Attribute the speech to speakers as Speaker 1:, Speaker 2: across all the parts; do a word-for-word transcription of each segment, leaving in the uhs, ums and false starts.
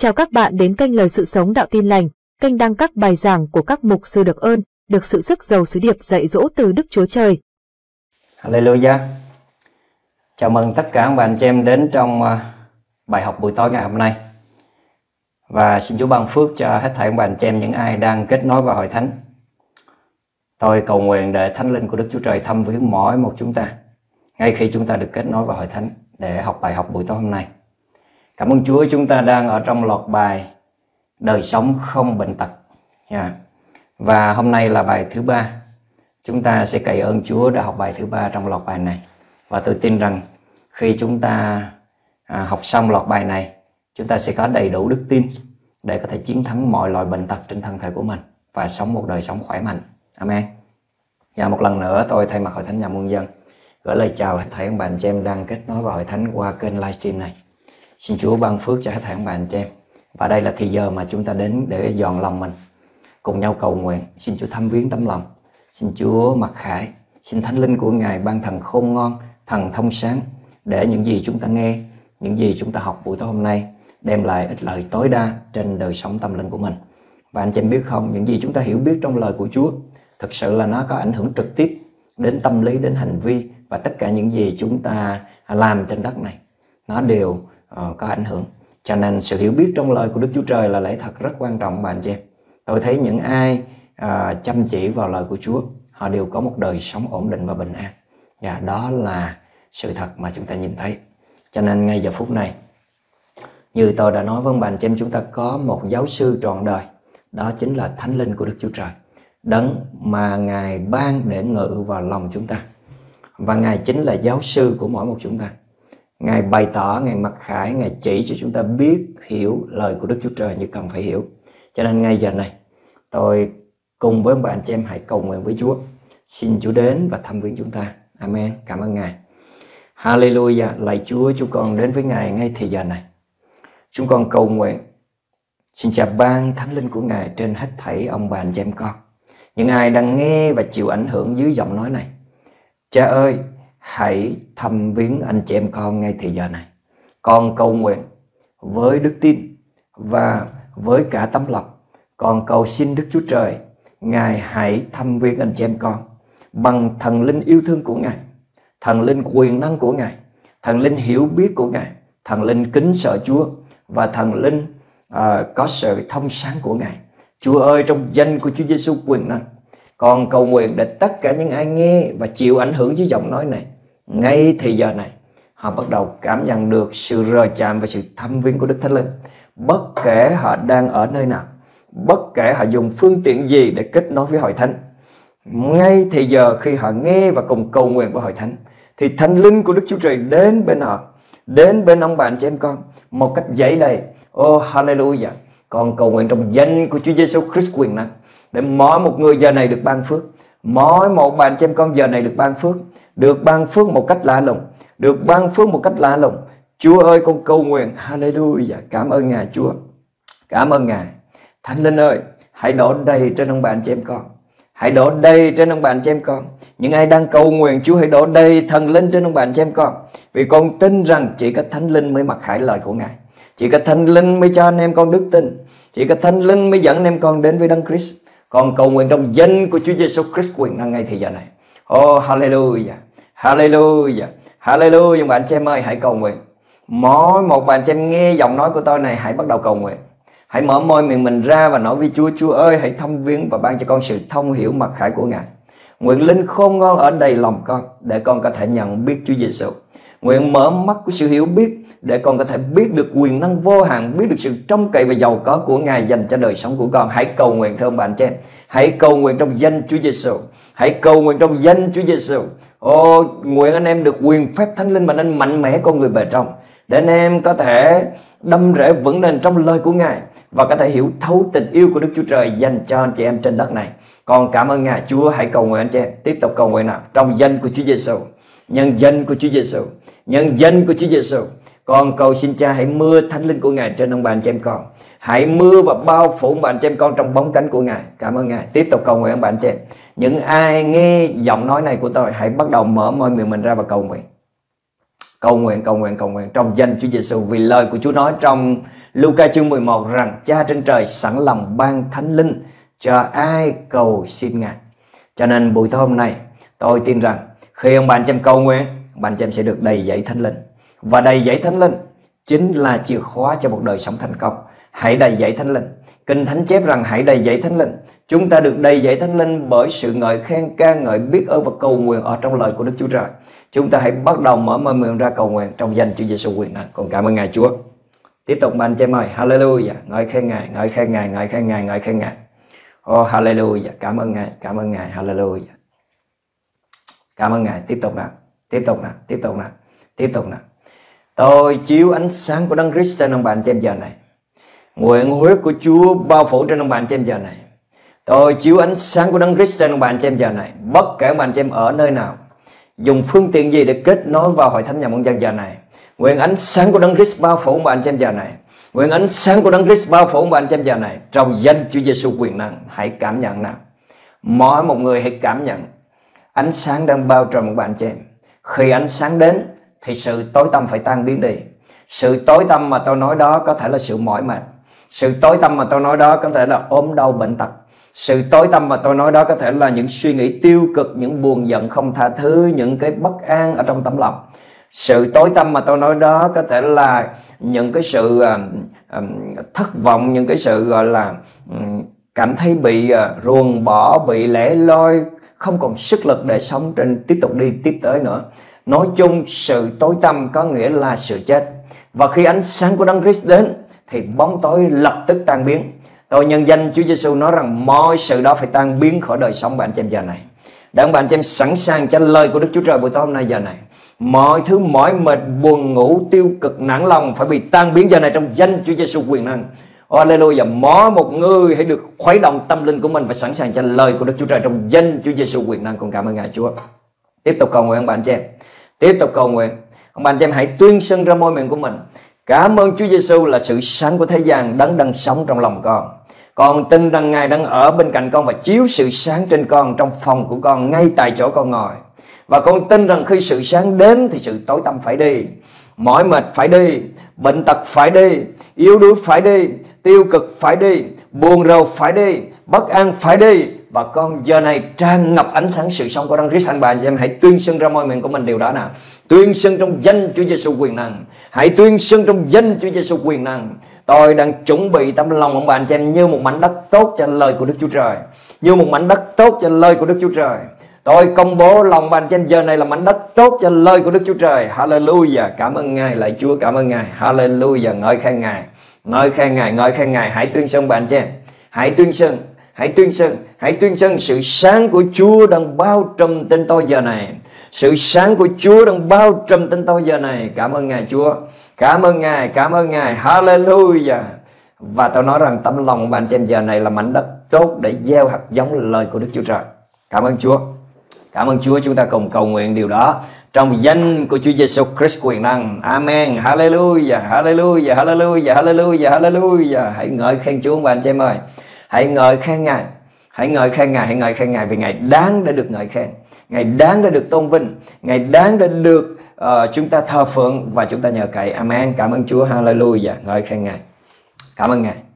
Speaker 1: Chào các bạn đến kênh Lời Sự Sống Đạo Tin Lành, kênh đăng các bài giảng của các mục sư được ơn, được sự sức giàu sứ điệp dạy dỗ từ Đức Chúa Trời.
Speaker 2: Hallelujah. Chào mừng tất cả các bạn chị em đến trong bài học buổi tối ngày hôm nay. Và xin Chúa ban phước cho hết thảy các bạn chị em những ai đang kết nối vào hội thánh. Tôi cầu nguyện để Thánh Linh của Đức Chúa Trời thăm viếng mỗi một chúng ta ngay khi chúng ta được kết nối vào hội thánh để học bài học buổi tối hôm nay. Cảm ơn Chúa, chúng ta đang ở trong loạt bài đời sống không bệnh tật. Yeah. Và hôm nay là bài thứ ba. Chúng ta sẽ cậy ơn Chúa đã học bài thứ ba trong loạt bài này. Và tôi tin rằng khi chúng ta à, học xong loạt bài này, chúng ta sẽ có đầy đủ đức tin để có thể chiến thắng mọi loại bệnh tật trên thân thể của mình và sống một đời sống khỏe mạnh. Amen. Và một lần nữa tôi thay mặt Hội Thánh Nhà Muôn Dân gửi lời chào hết thảy các bạn chị em đang kết nối vào Hội Thánh qua kênh livestream này. Xin Chúa ban phước cho hết thảy các bạn chị em. Và đây là thì giờ mà chúng ta đến để dọn lòng mình, cùng nhau cầu nguyện. Xin Chúa thăm viếng tấm lòng. Xin Chúa mặc khải, xin Thánh Linh của Ngài ban thần khôn ngoan, thần thông sáng, để những gì chúng ta nghe, những gì chúng ta học buổi tối hôm nay đem lại ích lợi tối đa trên đời sống tâm linh của mình. Và anh chị em biết không, những gì chúng ta hiểu biết trong lời của Chúa thực sự là nó có ảnh hưởng trực tiếp đến tâm lý, đến hành vi, và tất cả những gì chúng ta làm trên đất này nó đều uh, có ảnh hưởng. Cho nên sự hiểu biết trong lời của Đức Chúa Trời là lẽ thật rất quan trọng bạn chị em. Tôi thấy những ai uh, chăm chỉ vào lời của Chúa, họ đều có một đời sống ổn định và bình an. Và đó là sự thật mà chúng ta nhìn thấy. Cho nên ngay giờ phút này, như tôi đã nói với bạn chị em, chúng ta có một giáo sư trọn đời. Đó chính là Thánh Linh của Đức Chúa Trời, đấng mà Ngài ban để ngự vào lòng chúng ta. Và Ngài chính là giáo sư của mỗi một chúng ta. Ngài bày tỏ, Ngài mặc khải, Ngài chỉ cho chúng ta biết, hiểu lời của Đức Chúa Trời như cần phải hiểu. Cho nên ngay giờ này, tôi cùng với bạn chị em hãy cầu nguyện với Chúa. Xin Chúa đến và thăm viếng chúng ta. Amen. Cảm ơn Ngài. Hallelujah. Lạy Chúa, chúng con đến với Ngài ngay thì giờ này. Chúng con cầu nguyện, xin Cha ban Thánh Linh của Ngài trên hết thảy ông bà anh chị em con, những ai đang nghe và chịu ảnh hưởng dưới giọng nói này. Cha ơi, hãy thăm viếng anh chị em con ngay thì giờ này. Con cầu nguyện với đức tin và với cả tấm lòng. Con cầu xin Đức Chúa Trời, Ngài hãy thăm viếng anh chị em con bằng thần linh yêu thương của Ngài, thần linh quyền năng của Ngài, thần linh hiểu biết của Ngài, thần linh kính sợ Chúa và thần linh uh, có sự thông sáng của Ngài. Chúa ơi, trong danh của Chúa Giêsu quyền năng, con cầu nguyện để tất cả những ai nghe và chịu ảnh hưởng dưới giọng nói này, ngay thì giờ này, họ bắt đầu cảm nhận được sự rờ chạm và sự thăm viếng của Đức Thánh Linh. Bất kể họ đang ở nơi nào, bất kể họ dùng phương tiện gì để kết nối với Hội Thánh, ngay thì giờ khi họ nghe và cùng cầu nguyện với Hội Thánh, thì Thánh Linh của Đức Chúa Trời đến bên họ, đến bên ông bạn chị em con một cách dễ đầy. Oh hallelujah. Con cầu nguyện trong danh của Chúa Giêsu Christ quyền năng, để mỗi một người giờ này được ban phước, mỗi một bạn chị em con giờ này được ban phước, được ban phước một cách lạ lùng, được ban phước một cách lạ lùng. Chúa ơi, con cầu nguyện, hallelujah. Cảm ơn Ngài Chúa, cảm ơn Ngài. Thánh Linh ơi, hãy đổ đầy trên ông bạn chị em con, hãy đổ đầy trên ông bạn chị em con. Những ai đang cầu nguyện, Chúa hãy đổ đầy thần linh trên ông bạn chị em con. Vì con tin rằng chỉ có Thánh Linh mới mặc khải lời của Ngài, chỉ có Thánh Linh mới cho anh em con đức tin, chỉ có Thánh Linh mới dẫn anh em con đến với Đấng Christ. Con cầu nguyện trong danh của Chúa Giêsu Christ quyền năng ngay thì giờ này. Oh hallelujah, hallelujah, hallelujah. Bạn chị em ơi, hãy cầu nguyện. Mỗi một bạn chị em nghe giọng nói của tôi này, hãy bắt đầu cầu nguyện. Hãy mở môi miệng mình ra và nói với Chúa: Chúa ơi, hãy thăm viếng và ban cho con sự thông hiểu mặc khải của Ngài. Nguyện linh khôn ngoan ở đầy lòng con, để con có thể nhận biết Chúa Giêsu. Nguyện mở mắt của sự hiểu biết, để con có thể biết được quyền năng vô hạn, biết được sự trông cậy và giàu có của Ngài dành cho đời sống của con. Hãy cầu nguyện thưa bạn chị em. Hãy cầu nguyện trong danh Chúa Giêsu. Hãy cầu nguyện trong danh Chúa Giêsu. Ô, nguyện anh em được quyền phép Thánh Linh mà nên mạnh mẽ con người bề trong, để anh em có thể đâm rễ vững nền trong lời của Ngài và có thể hiểu thấu tình yêu của Đức Chúa Trời dành cho anh chị em trên đất này. Con cảm ơn Ngài Chúa. Hãy cầu nguyện anh chị em, tiếp tục cầu nguyện nào trong danh của Chúa Giêsu, nhân danh của Chúa Giêsu, nhân danh của Chúa Giêsu. Con cầu xin Cha hãy mưa Thánh Linh của Ngài trên ông bà anh chị em con. Hãy mưa và bao phủ ông bà anh chị em con trong bóng cánh của Ngài. Cảm ơn Ngài. Tiếp tục cầu nguyện ông bà anh chị em. Những ai nghe giọng nói này của tôi, hãy bắt đầu mở môi miệng mình ra và cầu nguyện. Cầu nguyện, cầu nguyện, cầu nguyện trong danh Chúa Giêsu, vì lời của Chúa nói trong Luca chương mười một rằng Cha trên trời sẵn lòng ban Thánh Linh cho ai cầu xin Ngài. Cho nên buổi tối hôm nay tôi tin rằng khi ông bạn chị em cầu nguyện, bạn chị em sẽ được đầy dẫy Thánh Linh. Và đầy dẫy Thánh Linh chính là chìa khóa cho một đời sống thành công. Hãy đầy dẫy Thánh Linh. Kinh Thánh chép rằng hãy đầy dẫy Thánh Linh. Chúng ta được đầy dẫy Thánh Linh bởi sự ngợi khen, ca ngợi, biết ơn và cầu nguyện ở trong lời của Đức Chúa Trời. Chúng ta hãy bắt đầu mở môi miệng ra cầu nguyện trong danh Chúa Giêsu quyền năng. Con cảm ơn Ngài Chúa. Tiếp tục bạn chị em ơi, hallelujah, ngợi khen Ngài, ngợi khen Ngài, ngợi khen Ngài, ngợi khen Ngài. Oh hallelujah, cảm ơn Ngài, cảm ơn Ngài, hallelujah. Cảm ơn Ngài, tiếp tục nào, tiếp tục nào, tiếp tục nào, tiếp tục nào. Tôi chiếu ánh sáng của Đấng Christ trên ông bạn chị em giờ này. Nguyện huyết của Chúa bao phủ trên ông bạn chị em giờ này. Tôi chiếu ánh sáng của Đấng Christ trên ông bạn chị em giờ này. Bất kể ông bạn chị em ở nơi nào, dùng phương tiện gì để kết nối vào hội thánh nhà muôn dân giờ này, nguyện ánh sáng của Đấng Christ bao phủ ông bạn chị em giờ này. Nguyện ánh sáng của Đấng Christ bao phủ ông bạn chị em giờ này. Trong danh Chúa Giêsu quyền năng, hãy cảm nhận nào. Mỗi một người hãy cảm nhận ánh sáng đang bao trùm một bạn chị em. Khi ánh sáng đến thì sự tối tăm phải tan biến đi. Sự tối tăm mà tôi nói đó có thể là sự mỏi mệt. Sự tối tăm mà tôi nói đó có thể là ốm đau bệnh tật. Sự tối tăm mà tôi nói đó có thể là những suy nghĩ tiêu cực, những buồn giận không tha thứ, những cái bất an ở trong tấm lòng. Sự tối tăm mà tôi nói đó có thể là những cái sự uh, uh, thất vọng, những cái sự gọi là um, cảm thấy bị uh, ruồng bỏ, bị lẻ loi, không còn sức lực để sống trên tiếp tục đi tiếp tới nữa. Nói chung sự tối tăm có nghĩa là sự chết. Và khi ánh sáng của Đấng Christ đến thì bóng tối lập tức tan biến. Tôi nhân danh Chúa Giêsu nói rằng mọi sự đó phải tan biến khỏi đời sống bạn chị em giờ này. Để bạn chị em sẵn sàng cho lời của Đức Chúa Trời buổi tối hôm nay giờ này. Mọi thứ mỏi mệt, buồn ngủ, tiêu cực, nản lòng phải bị tan biến giờ này trong danh Chúa Giêsu quyền năng. Hallelujah. Mỗi một người hãy được khuấy động tâm linh của mình và sẵn sàng cho lời của Đức Chúa Trời trong danh Chúa Giêsu quyền năng. Con cảm ơn Ngài Chúa. Tiếp tục cầu nguyện ông bạn chị em. Tiếp tục cầu nguyện. Ông bạn chị em hãy tuyên xưng ra môi miệng của mình. Cảm ơn Chúa Giêsu là sự sáng của thế gian, Đấng đang sống trong lòng con. Con tin rằng Ngài đang ở bên cạnh con và chiếu sự sáng trên con, trong phòng của con, ngay tại chỗ con ngồi. Và con tin rằng khi sự sáng đến thì sự tối tăm phải đi, mỏi mệt phải đi, bệnh tật phải đi, yếu đuối phải đi, tiêu cực phải đi, buồn rầu phải đi, bất an phải đi. Và con giờ này tràn ngập ánh sáng sự sống của Đấng Christ. Anh bạn em hãy tuyên xưng ra môi miệng của mình điều đó nào. Tuyên xưng trong danh Chúa Giêsu quyền năng. Hãy tuyên xưng trong danh Chúa Giêsu quyền năng. Tôi đang chuẩn bị tấm lòng ông bạn chị em như một mảnh đất tốt cho lời của Đức Chúa Trời, như một mảnh đất tốt cho lời của Đức Chúa Trời. Tôi công bố lòng bạn chị em giờ này là mảnh đất tốt cho lời của Đức Chúa Trời. Hallelujah. Cảm ơn Ngài, lạy Chúa, cảm ơn Ngài. Hallelujah. Ngợi khen Ngài, ngợi khen Ngài, ngợi khen Ngài. Hãy tuyên xưng bạn chị em. Hãy tuyên xưng, hãy tuyên xưng, hãy tuyên xưng sự sáng của Chúa đang bao trùm trên tôi giờ này. Sự sáng của Chúa đang bao trùm trên tôi giờ này. Cảm ơn Ngài Chúa. Cảm ơn Ngài, cảm ơn Ngài. Hallelujah. Và tôi nói rằng tấm lòng bạn trên giờ này là mảnh đất tốt để gieo hạt giống lời của Đức Chúa Trời. Cảm ơn Chúa. Cảm ơn Chúa. Chúng ta cùng cầu nguyện điều đó trong danh của Chúa Giêsu Christ quyền năng. Amen. Hallelujah. Hallelujah. Hallelujah. Hallelujah. Hallelujah. Hãy ngợi khen Chúa bạn chị em ơi. Hãy ngợi khen Ngài. Hãy ngợi khen Ngài, hãy ngợi khen Ngài vì Ngài đáng để được ngợi khen. Ngài đáng để được tôn vinh. Ngài đáng để được uh, chúng ta thờ phượng và chúng ta nhờ cậy. Amen. Cảm ơn Chúa. Hallelujah. Ngợi khen Ngài. Cảm ơn Ngài.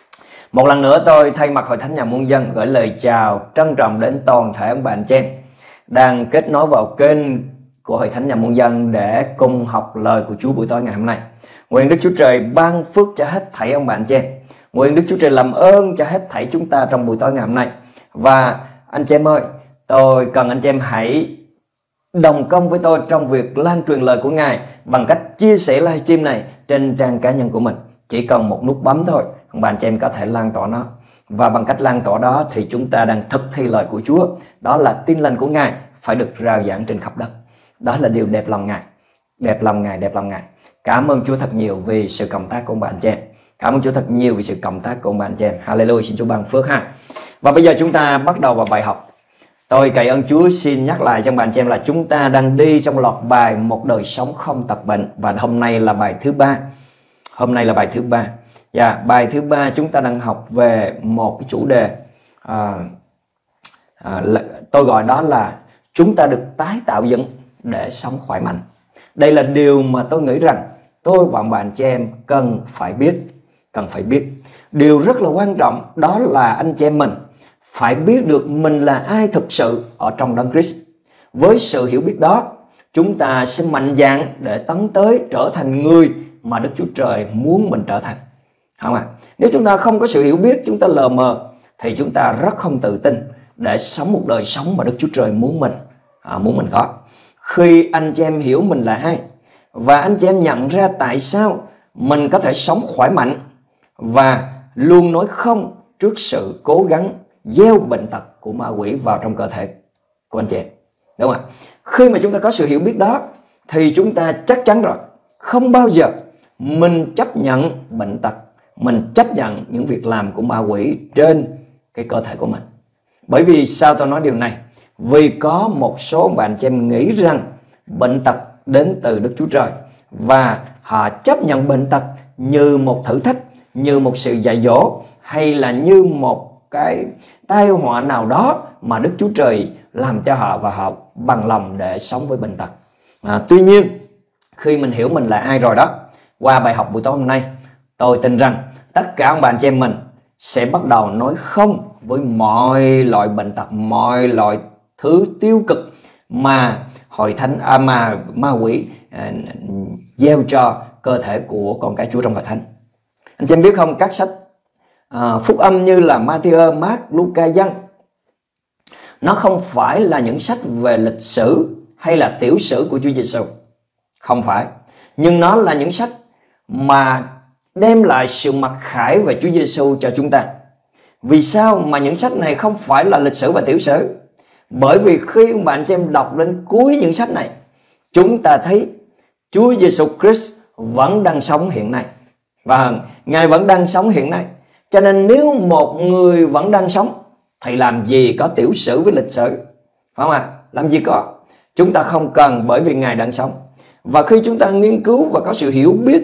Speaker 2: Một lần nữa tôi thay mặt Hội Thánh Nhà Muôn Dân gửi lời chào trân trọng đến toàn thể ông bạn chị em đang kết nối vào kênh của Hội Thánh Nhà Muôn Dân để cùng học lời của Chúa buổi tối ngày hôm nay. Nguyện Đức Chúa Trời ban phước cho hết thảy ông bạn chị em. Nguyện Đức Chúa Trời làm ơn cho hết thảy chúng ta trong buổi tối ngày hôm nay. Và anh chị em ơi, tôi cần anh chị em hãy đồng công với tôi trong việc lan truyền lời của Ngài bằng cách chia sẻ livestream này trên trang cá nhân của mình. Chỉ cần một nút bấm thôi, bạn chị em có thể lan tỏa nó. Và bằng cách lan tỏa đó thì chúng ta đang thực thi lời của Chúa. Đó là tin lành của Ngài phải được rao giảng trên khắp đất. Đó là điều đẹp lòng Ngài. Đẹp lòng Ngài, đẹp lòng Ngài. Cảm ơn Chúa thật nhiều vì sự cộng tác của bạn chị em. Cảm ơn Chúa thật nhiều vì sự cộng tác của bạn chị em. Hallelujah. Xin Chúa ban phước ha. Và bây giờ chúng ta bắt đầu vào bài học. Tôi cậy ơn Chúa xin nhắc lại cho bạn chị em là chúng ta đang đi trong loạt bài một đời sống không tật bệnh. Và hôm nay là bài thứ ba. Hôm nay là bài thứ ba. Dạ, yeah, bài thứ ba chúng ta đang học về một cái chủ đề à, à, là, tôi gọi đó là chúng ta được tái tạo dựng để sống khỏe mạnh. Đây là điều mà tôi nghĩ rằng tôi và bạn chị em cần phải biết. Cần phải biết. Điều rất là quan trọng đó là anh chị em mình phải biết được mình là ai thực sự ở trong Đấng Christ. Với sự hiểu biết đó, chúng ta sẽ mạnh dạn để tấn tới trở thành người mà Đức Chúa Trời muốn mình trở thành. Không ạ? À? Nếu chúng ta không có sự hiểu biết, chúng ta lờ mờ, thì chúng ta rất không tự tin để sống một đời sống mà Đức Chúa Trời muốn mình à, muốn mình có. Khi anh chị em hiểu mình là ai và anh chị em nhận ra tại sao mình có thể sống khỏe mạnh và luôn nói không trước sự cố gắng gieo bệnh tật của ma quỷ vào trong cơ thể của anh chị em, đúng không ạ? Khi mà chúng ta có sự hiểu biết đó thì chúng ta chắc chắn rồi, không bao giờ mình chấp nhận bệnh tật, mình chấp nhận những việc làm của ma quỷ trên cái cơ thể của mình. Bởi vì sao tôi nói điều này? Vì có một số bạn chị em nghĩ rằng bệnh tật đến từ Đức Chúa Trời và họ chấp nhận bệnh tật như một thử thách, như một sự dạy dỗ, hay là như một cái tai họa nào đó mà Đức Chúa Trời làm cho họ và họ bằng lòng để sống với bệnh tật. À, tuy nhiên khi mình hiểu mình là ai rồi đó, qua bài học buổi tối hôm nay, tôi tin rằng tất cả ông bạn chị em mình sẽ bắt đầu nói không với mọi loại bệnh tật, mọi loại thứ tiêu cực mà hội thánh à, mà ma quỷ à, gieo cho cơ thể của con cái Chúa trong hội thánh. Anh chị em biết không, các sách à, phúc âm như là Ma-thi-ơ, Mác, Lu-ca, Giăng, nó không phải là những sách về lịch sử hay là tiểu sử của Chúa Giêsu, không phải, nhưng nó là những sách mà đem lại sự mặc khải về Chúa Giêsu cho chúng ta. Vì sao mà những sách này không phải là lịch sử và tiểu sử? Bởi vì khi bạn chị em đọc đến cuối những sách này, chúng ta thấy Chúa Giêsu Christ vẫn đang sống hiện nay. Và Ngài vẫn đang sống hiện nay. Cho nên nếu một người vẫn đang sống thì làm gì có tiểu sử với lịch sử, phải không ạ? À? Làm gì có. Chúng ta không cần, bởi vì Ngài đang sống. Và khi chúng ta nghiên cứu và có sự hiểu biết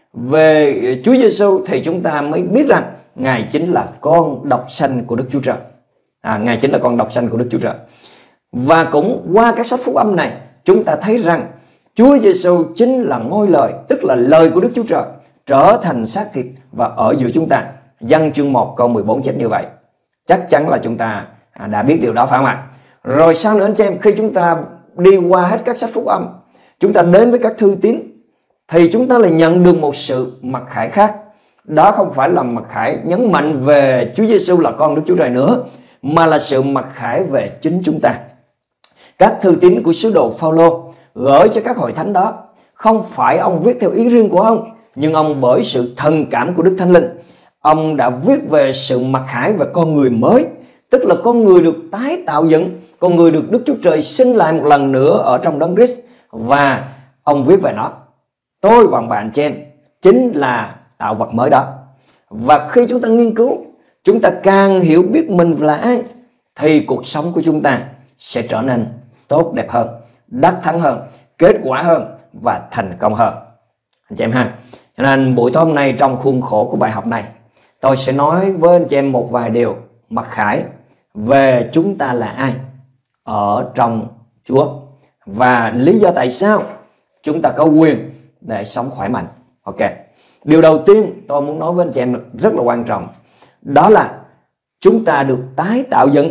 Speaker 2: về Chúa Giêsu thì chúng ta mới biết rằng Ngài chính là con độc sanh của Đức Chúa Trời. À, Ngài chính là con độc sanh của Đức Chúa Trời. Và cũng qua các sách phúc âm này, chúng ta thấy rằng Chúa Giêsu chính là ngôi lời, tức là lời của Đức Chúa Trời trở thành xác thịt và ở giữa chúng ta. Giăng chương một câu mười bốn chép như vậy. Chắc chắn là chúng ta đã biết điều đó, phải không ạ? Rồi sao nữa anh chị em? Khi chúng ta đi qua hết các sách phúc âm, chúng ta đến với các thư tín, thì chúng ta lại nhận được một sự mặc khải khác. Đó không phải là mặc khải nhấn mạnh về Chúa Giêsu là con Đức Chúa Trời nữa, mà là sự mặc khải về chính chúng ta. Các thư tín của sứ đồ Phao-lô gửi cho các hội thánh đó, không phải ông viết theo ý riêng của ông, nhưng ông bởi sự thần cảm của Đức Thánh Linh, ông đã viết về sự mặc khải về con người mới, tức là con người được tái tạo dựng, con người được Đức Chúa Trời sinh lại một lần nữa ở trong Đấng Christ. Và ông viết về nó. Tôi và bạn chị em chính là tạo vật mới đó. Và khi chúng ta nghiên cứu, chúng ta càng hiểu biết mình là ai, thì cuộc sống của chúng ta sẽ trở nên tốt đẹp hơn, đắc thắng hơn, kết quả hơn và thành công hơn. Anh chị em ha. Cho nên buổi tối hôm nay, trong khuôn khổ của bài học này, tôi sẽ nói với anh chị em một vài điều mặc khải về chúng ta là ai ở trong Chúa, và lý do tại sao chúng ta có quyền để sống khỏe mạnh. Ok. Điều đầu tiên tôi muốn nói với anh chị em rất là quan trọng, đó là chúng ta được tái tạo dựng.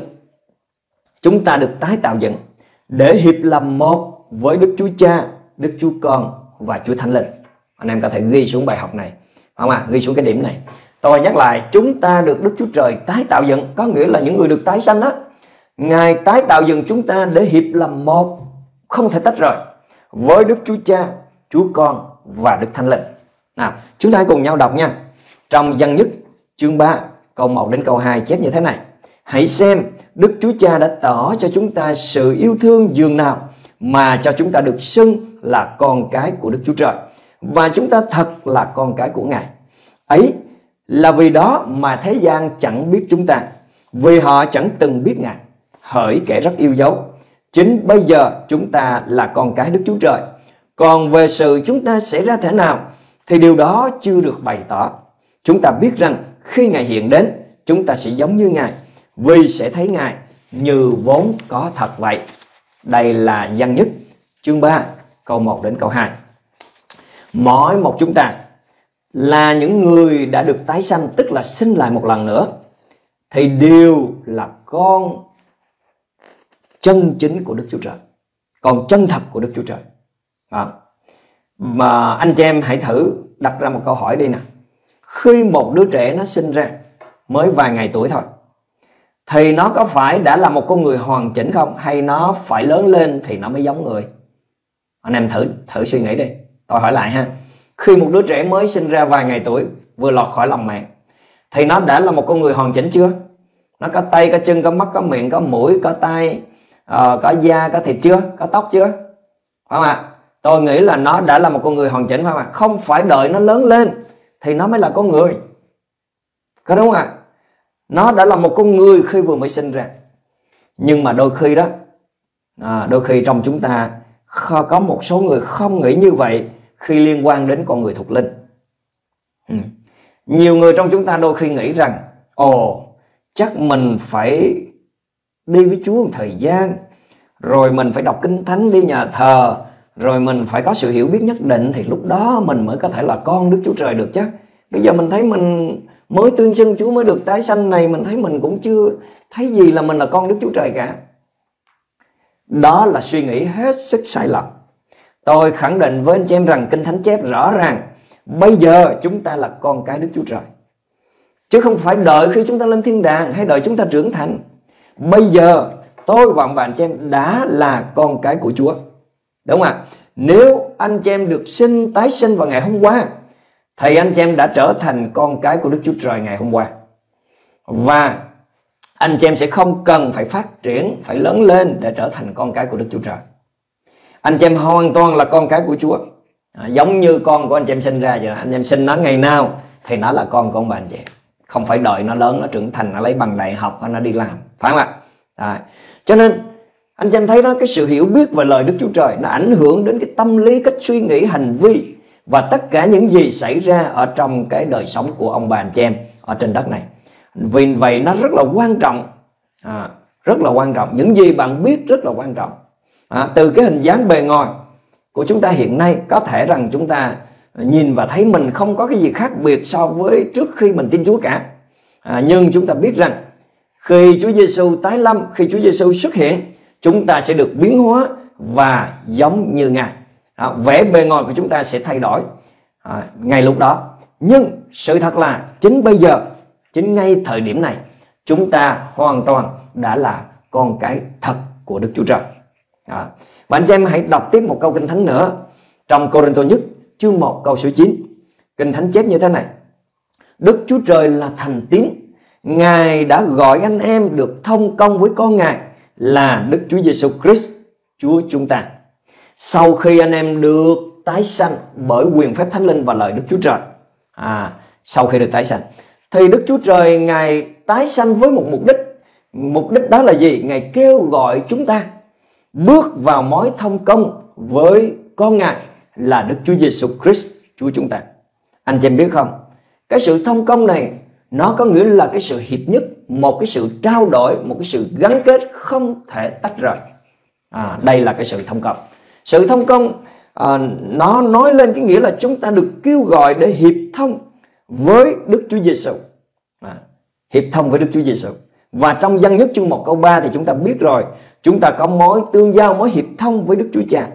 Speaker 2: Chúng ta được tái tạo dựng để hiệp làm một với Đức Chúa Cha, Đức Chúa Con và Chúa Thánh Linh. Anh em có thể ghi xuống bài học này, không à? Ghi xuống cái điểm này. Tôi nhắc lại, chúng ta được Đức Chúa Trời tái tạo dựng, có nghĩa là những người được tái sanh đó. Ngài tái tạo dựng chúng ta để hiệp làm một, không thể tách rời, với Đức Chúa Cha, Chúa Con và Đức Thánh Linh. Nào, chúng ta hãy cùng nhau đọc nha. Trong Giăng nhất chương ba câu một đến câu hai chép như thế này: hãy xem Đức Chúa Cha đã tỏ cho chúng ta sự yêu thương dường nào mà cho chúng ta được xưng là con cái của Đức Chúa Trời, và chúng ta thật là con cái của Ngài. Ấy là vì đó mà thế gian chẳng biết chúng ta, vì họ chẳng từng biết Ngài, hỡi kẻ rất yêu dấu. Chính bây giờ chúng ta là con cái Đức Chúa Trời. Còn về sự chúng ta sẽ ra thế nào thì điều đó chưa được bày tỏ. Chúng ta biết rằng khi Ngài hiện đến, chúng ta sẽ giống như Ngài, vì sẽ thấy Ngài như vốn có thật vậy. Đây là Giăng nhất chương ba câu một đến câu hai. Mỗi một chúng ta là những người đã được tái sanh, tức là sinh lại một lần nữa, thì đều là con chân chính của Đức Chúa Trời, con chân thật của Đức Chúa Trời. Đó. Mà anh chị em hãy thử đặt ra một câu hỏi đi nè. Khi một đứa trẻ nó sinh ra mới vài ngày tuổi thôi, thì nó có phải đã là một con người hoàn chỉnh không? Hay nó phải lớn lên thì nó mới giống người? Anh em thử thử suy nghĩ đi. Tôi hỏi lại ha. Khi một đứa trẻ mới sinh ra vài ngày tuổi, vừa lọt khỏi lòng mẹ, thì nó đã là một con người hoàn chỉnh chưa? Nó có tay, có chân, có mắt, có miệng, có mũi, có tai, uh, có da, có thịt chưa? Có tóc chưa? Phải không ạ? Tôi nghĩ là nó đã là một con người hoàn chỉnh, phải không ạ? Không phải đợi nó lớn lên thì nó mới là con người. Có đúng không ạ? Nó đã là một con người khi vừa mới sinh ra. Nhưng mà đôi khi đó, à, đôi khi trong chúng ta có một số người không nghĩ như vậy khi liên quan đến con người thuộc linh. Ừ. Nhiều người trong chúng ta đôi khi nghĩ rằng, ồ, chắc mình phải đi với Chúa một thời gian, rồi mình phải đọc kinh thánh, đi nhà thờ, rồi mình phải có sự hiểu biết nhất định, thì lúc đó mình mới có thể là con Đức Chúa Trời được chứ. Bây giờ mình thấy mình mới tuyên xưng Chúa, mới được tái sanh này, mình thấy mình cũng chưa thấy gì là mình là con Đức Chúa Trời cả. Đó là suy nghĩ hết sức sai lầm. Tôi khẳng định với anh chị em rằng kinh thánh chép rõ ràng bây giờ chúng ta là con cái Đức Chúa Trời, chứ không phải đợi khi chúng ta lên thiên đàng hay đợi chúng ta trưởng thành. Bây giờ tôi và ông bà anh chị em đã là con cái của Chúa, đúng không ạ? Nếu anh chị em được sinh tái sinh vào ngày hôm qua, thì anh chị em đã trở thành con cái của Đức Chúa Trời ngày hôm qua. Và anh chị em sẽ không cần phải phát triển, phải lớn lên để trở thành con cái của Đức Chúa Trời. Anh chị em hoàn toàn là con cái của Chúa, à, giống như con của anh chị em sinh ra vậy đó. Anh chị em sinh nó ngày nào thì nó là con của ông bà anh chị em. Không phải đợi nó lớn, nó trưởng thành, nó lấy bằng đại học, nó đi làm. Phải không ạ? À, cho nên anh chị em thấy đó, cái sự hiểu biết về lời Đức Chúa Trời nó ảnh hưởng đến cái tâm lý, cách suy nghĩ, hành vi và tất cả những gì xảy ra ở trong cái đời sống của ông bà anh chị em ở trên đất này. Vì vậy nó rất là quan trọng, à, rất là quan trọng. Những gì bạn biết rất là quan trọng. À, từ cái hình dáng bề ngoài của chúng ta hiện nay, có thể rằng chúng ta nhìn và thấy mình không có cái gì khác biệt so với trước khi mình tin Chúa cả. À, nhưng chúng ta biết rằng khi Chúa Giêsu tái lâm, khi Chúa Giêsu xuất hiện, chúng ta sẽ được biến hóa và giống như Ngài. À, vẻ bề ngoài của chúng ta sẽ thay đổi à, ngay lúc đó. Nhưng sự thật là chính bây giờ, chính ngay thời điểm này, chúng ta hoàn toàn đã là con cái thật của Đức Chúa Trời. À, và anh chị em hãy đọc tiếp một câu kinh thánh nữa trong Cô-rinh-tô nhất chương một câu số chín. Kinh thánh chép như thế này: Đức Chúa Trời là thành tín, Ngài đã gọi anh em được thông công với con Ngài là Đức Chúa Giêsu Christ, Chúa chúng ta. Sau khi anh em được tái sanh bởi quyền phép Thánh Linh và lời Đức Chúa Trời, à, sau khi được tái sanh thì Đức Chúa Trời Ngài tái sanh với một mục đích. Mục đích đó là gì? Ngài kêu gọi chúng ta bước vào mối thông công với con Ngài là Đức Chúa Giêsu Christ, Chúa chúng ta. Anh chị em biết không? Cái sự thông công này nó có nghĩa là cái sự hiệp nhất, một cái sự trao đổi, một cái sự gắn kết không thể tách rời. À, đây là cái sự thông công. Sự thông công à, nó nói lên cái nghĩa là chúng ta được kêu gọi để hiệp thông với Đức Chúa Giêsu. À, hiệp thông với Đức Chúa Giêsu. Và trong Giăng nhất chương một câu ba thì chúng ta biết rồi, chúng ta có mối tương giao, mối hiệp thông với Đức Chúa Cha.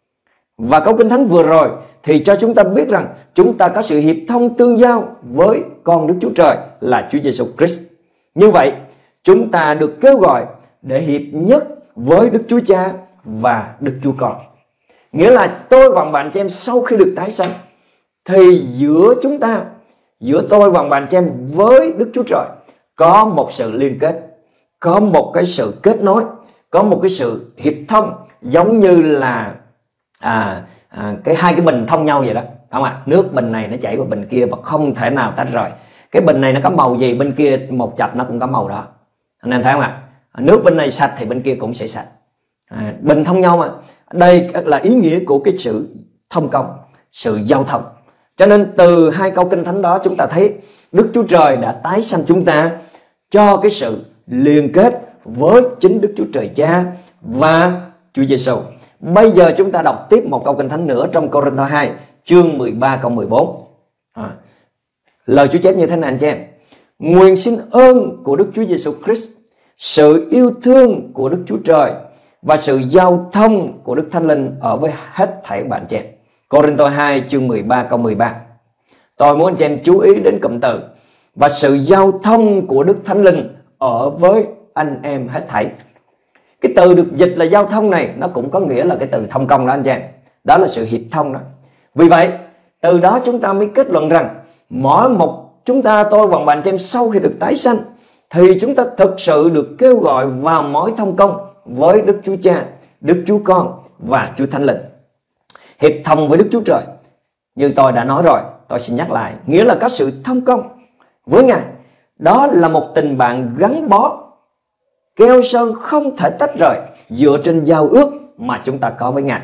Speaker 2: Và câu kinh thánh vừa rồi thì cho chúng ta biết rằng chúng ta có sự hiệp thông tương giao với con Đức Chúa Trời là Chúa Giêsu Christ. Như vậy, chúng ta được kêu gọi để hiệp nhất với Đức Chúa Cha và Đức Chúa Con. Nghĩa là tôi và bạn chị em sau khi được tái sanh thì giữa chúng ta, giữa tôi và bạn chị em với Đức Chúa Trời có một sự liên kết, có một cái sự kết nối, có một cái sự hiệp thông, giống như là à, à, cái hai cái bình thông nhau vậy đó, không ạ? À? Nước bình này nó chảy vào bình kia và không thể nào tách rời. Cái bình này nó có màu gì, bên kia một chập nó cũng có màu đó. Anh em thấy không ạ? À? Nước bên này sạch thì bên kia cũng sẽ sạch. À, bình thông nhau mà. Đây là ý nghĩa của cái sự thông công, sự giao thông. Cho nên từ hai câu kinh thánh đó chúng ta thấy Đức Chúa Trời đã tái sanh chúng ta cho cái sự liên kết với chính Đức Chúa Trời Cha và Chúa Giêsu. Bây giờ chúng ta đọc tiếp một câu Kinh Thánh nữa trong Cô-rinh-tô hai chương mười ba câu mười bốn. À, lời Chúa chép như thế này anh chị em: nguyện xin ơn của Đức Chúa Giêsu Christ, sự yêu thương của Đức Chúa Trời và sự giao thông của Đức Thánh Linh ở với hết thảy bạn chị em. Cô-rinh-tô hai chương mười ba câu mười ba. Tôi muốn anh chị em chú ý đến cụm từ và sự giao thông của Đức Thánh Linh ở với anh em hết thảy. Cái từ được dịch là giao thông này nó cũng có nghĩa là cái từ thông công đó anh chị em. Đó là sự hiệp thông đó. Vì vậy từ đó chúng ta mới kết luận rằng mỗi một chúng ta, tôi và bạn chị em, sau khi được tái sanh thì chúng ta thực sự được kêu gọi vào mối thông công với Đức Chúa Cha, Đức Chúa Con và Chúa Thánh Linh. Hiệp thông với Đức Chúa Trời, như tôi đã nói rồi, tôi xin nhắc lại, nghĩa là có sự thông công với Ngài. Đó là một tình bạn gắn bó, keo sơn không thể tách rời dựa trên giao ước mà chúng ta có với Ngài.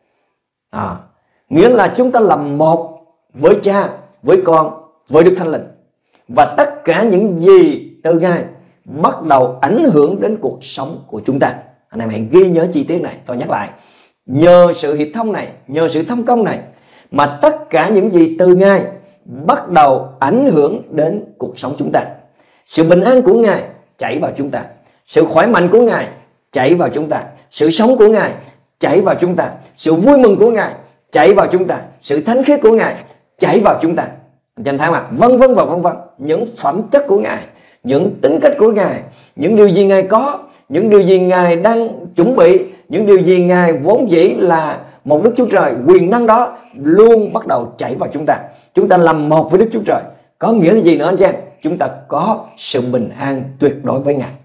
Speaker 2: À, nghĩa là chúng ta làm một với Cha, với Con, với Đức Thánh Linh. Và tất cả những gì từ Ngài bắt đầu ảnh hưởng đến cuộc sống của chúng ta. Anh em hãy ghi nhớ chi tiết này, tôi nhắc lại. Nhờ sự hiệp thông này, nhờ sự thông công này mà tất cả những gì từ Ngài bắt đầu ảnh hưởng đến cuộc sống chúng ta. Sự bình an của Ngài chảy vào chúng ta, sự khỏe mạnh của Ngài chảy vào chúng ta, sự sống của Ngài chảy vào chúng ta, sự vui mừng của Ngài chảy vào chúng ta, sự thánh khiết của Ngài chảy vào chúng ta. Anh thấy mà, vân vân và vân vân. Những phẩm chất của Ngài, những tính cách của Ngài, những điều gì Ngài có, những điều gì Ngài đang chuẩn bị, những điều gì Ngài vốn dĩ là một Đức Chúa Trời quyền năng đó luôn bắt đầu chảy vào chúng ta. Chúng ta làm một với Đức Chúa Trời. Có nghĩa là gì nữa anh chị em? Chúng ta có sự bình an tuyệt đối với Ngài.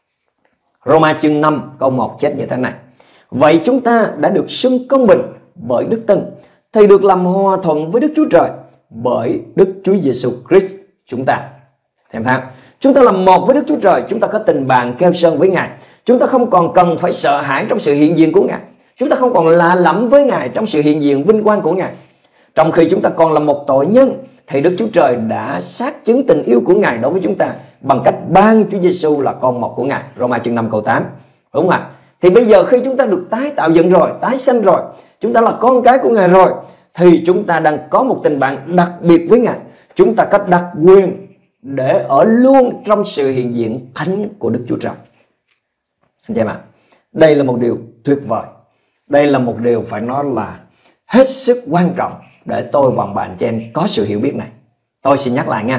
Speaker 2: Roma chương năm câu một chép như thế này: vậy chúng ta đã được xưng công bình bởi đức tin thì được làm hòa thuận với Đức Chúa Trời bởi Đức Chúa Giêsu Christ chúng ta. Thêm thang, chúng ta làm một với Đức Chúa Trời, chúng ta có tình bạn keo sơn với Ngài. Chúng ta không còn cần phải sợ hãi trong sự hiện diện của Ngài. Chúng ta không còn lạ lẫm với Ngài trong sự hiện diện vinh quang của Ngài. Trong khi chúng ta còn là một tội nhân thì Đức Chúa Trời đã xác chứng tình yêu của Ngài đối với chúng ta bằng cách ban Chúa Giêsu là con một của Ngài. Roma chương năm câu tám. Đúng không ạ? Thì bây giờ khi chúng ta được tái tạo dựng rồi, tái sanh rồi, chúng ta là con cái của Ngài rồi, thì chúng ta đang có một tình bạn đặc biệt với Ngài. Chúng ta có đặc quyền để ở luôn trong sự hiện diện thánh của Đức Chúa Trời. Anh chị em ạ, đây là một điều tuyệt vời. Đây là một điều phải nói là hết sức quan trọng để tôi và bạn chị em có sự hiểu biết này. Tôi xin nhắc lại nha.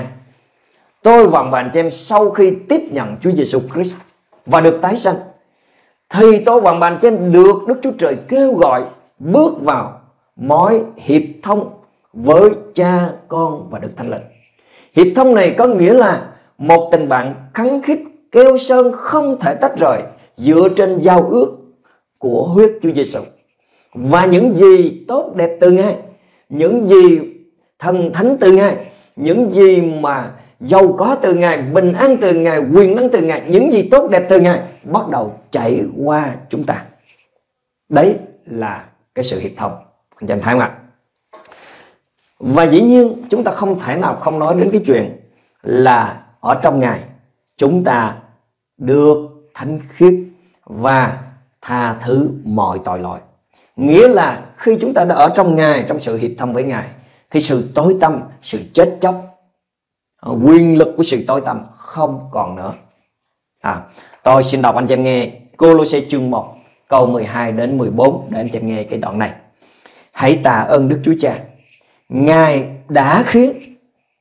Speaker 2: Tôi và bạn chị em sau khi tiếp nhận Chúa Giêsu Christ và được tái sanh thì tôi và bạn chị em được Đức Chúa Trời kêu gọi bước vào mối hiệp thông với Cha, Con và Đức Thánh Linh. Hiệp thông này có nghĩa là một tình bạn khăng khít, keo sơn không thể tách rời dựa trên giao ước của huyết Chúa Giêsu. Và những gì tốt đẹp từ Ngài, những gì thần thánh từ Ngài, những gì mà giàu có từ Ngài, bình an từ Ngài, quyền năng từ Ngài, những gì tốt đẹp từ Ngài bắt đầu chảy qua chúng ta. Đấy là cái sự hiệp thông. Anh chị em thấy không ạ? Và dĩ nhiên chúng ta không thể nào không nói đến cái chuyện là ở trong Ngài chúng ta được thánh khiết và tha thứ mọi tội lỗi. Nghĩa là khi chúng ta đã ở trong Ngài, trong sự hiệp thông với Ngài, thì sự tối tăm, sự chết chóc, quyền lực của sự tối tăm không còn nữa. À, tôi xin đọc anh chị em nghe Cô-lô-sê chương một câu mười hai đến mười bốn để anh chị em nghe cái đoạn này. Hãy tạ ơn Đức Chúa Cha, Ngài đã khiến,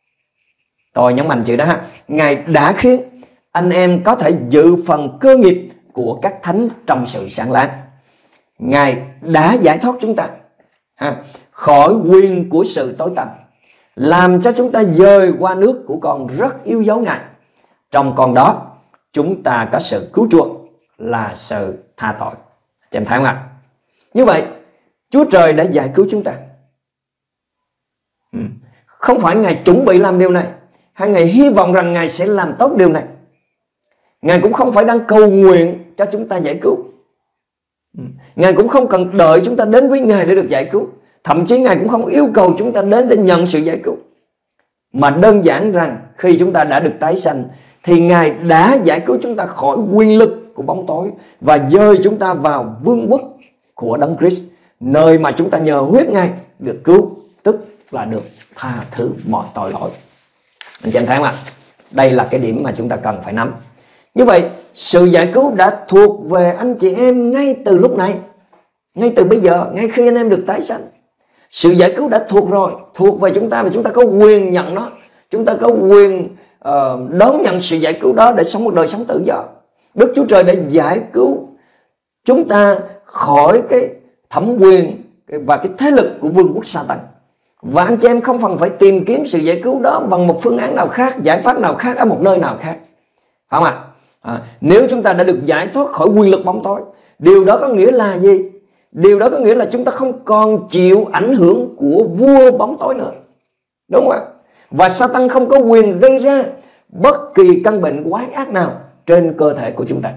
Speaker 2: tôi nhấn mạnh chữ đó ha, Ngài đã khiến anh em có thể dự phần cơ nghiệp của các thánh trong sự sáng láng. Ngài đã giải thoát chúng ta ha, khỏi quyền của sự tối tăm, làm cho chúng ta dời qua nước của con rất yêu dấu Ngài. Trong con đó chúng ta có sự cứu chuộc là sự tha tội. Chị em thấy không ạ? Như vậy Chúa Trời đã giải cứu chúng ta. Không phải Ngài chuẩn bị làm điều này, hay Ngài hy vọng rằng Ngài sẽ làm tốt điều này. Ngài cũng không phải đang cầu nguyện cho chúng ta giải cứu. Ngài cũng không cần đợi chúng ta đến với Ngài để được giải cứu. Thậm chí Ngài cũng không yêu cầu chúng ta đến để nhận sự giải cứu. Mà đơn giản rằng khi chúng ta đã được tái sanh thì Ngài đã giải cứu chúng ta khỏi quyền lực của bóng tối và dời chúng ta vào vương quốc
Speaker 3: của Đấng Christ, nơi mà chúng ta nhờ huyết Ngài được cứu, tức là được tha thứ mọi tội lỗi. Anh chị em thấy không ạ? Đây là cái điểm mà chúng ta cần phải nắm. Như vậy, sự giải cứu đã thuộc về anh chị em ngay từ lúc này, ngay từ bây giờ, ngay khi anh em được tái sanh. Sự giải cứu đã thuộc rồi, thuộc về chúng ta, và chúng ta có quyền nhận nó. Chúng ta có quyền uh, đón nhận sự giải cứu đó để sống một đời sống tự do. Đức Chúa Trời đã giải cứu chúng ta khỏi cái thẩm quyền và cái thế lực của vương quốc Sa-tan. Và anh chị em không cần phải tìm kiếm sự giải cứu đó bằng một phương án nào khác, giải pháp nào khác ở một nơi nào khác. Phải không ạ? À, nếu chúng ta đã được giải thoát khỏi quyền lực bóng tối, điều đó có nghĩa là gì? Điều đó có nghĩa là chúng ta không còn chịu ảnh hưởng của vua bóng tối nữa. Đúng không ạ? Và Sa-tan không có quyền gây ra bất kỳ căn bệnh quái ác nào trên cơ thể của chúng ta.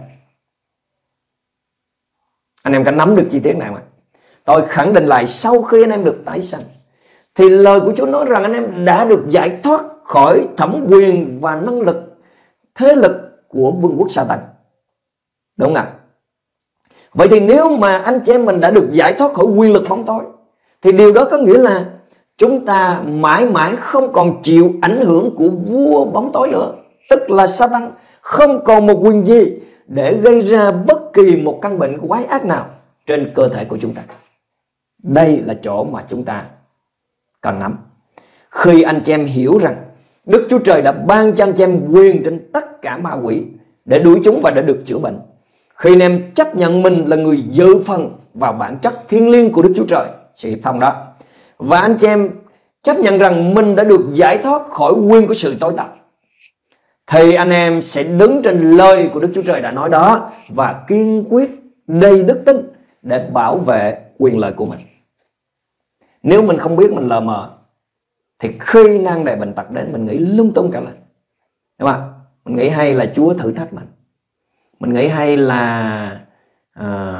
Speaker 3: Anh em có nắm được chi tiết này mà? Tôi khẳng định lại, sau khi anh em được tái sanh thì lời của Chúa nói rằng anh em đã được giải thoát khỏi thẩm quyền và năng lực, thế lực của vương quốc Sa-tan. Đúng không ạ? Vậy thì nếu mà anh chị em mình đã được giải thoát khỏi quyền lực bóng tối, thì điều đó có nghĩa là chúng ta mãi mãi không còn chịu ảnh hưởng của vua bóng tối nữa, tức là Sa-tan không còn một quyền gì để gây ra bất kỳ một căn bệnh quái ác nào trên cơ thể của chúng ta. Đây là chỗ mà chúng ta cần nắm. Khi anh chị em hiểu rằng Đức Chúa Trời đã ban cho anh chị em quyền trên tất cả ma quỷ để đuổi chúng và để được chữa bệnh, khi anh em chấp nhận mình là người dự phần vào bản chất thiêng liêng của Đức Chúa Trời, sự hiệp thông đó, và anh chị em chấp nhận rằng mình đã được giải thoát khỏi quyền của sự tối tăm, thì anh em sẽ đứng trên lời của Đức Chúa Trời đã nói đó và kiên quyết đầy đức tin để bảo vệ quyền lợi của mình. Nếu mình không biết, mình lờ mờ, thì khi nan đề bệnh tật đến, mình nghĩ lung tung cả lên. Đúng không? Mình nghĩ hay là Chúa thử thách mình. Mình nghĩ hay là à,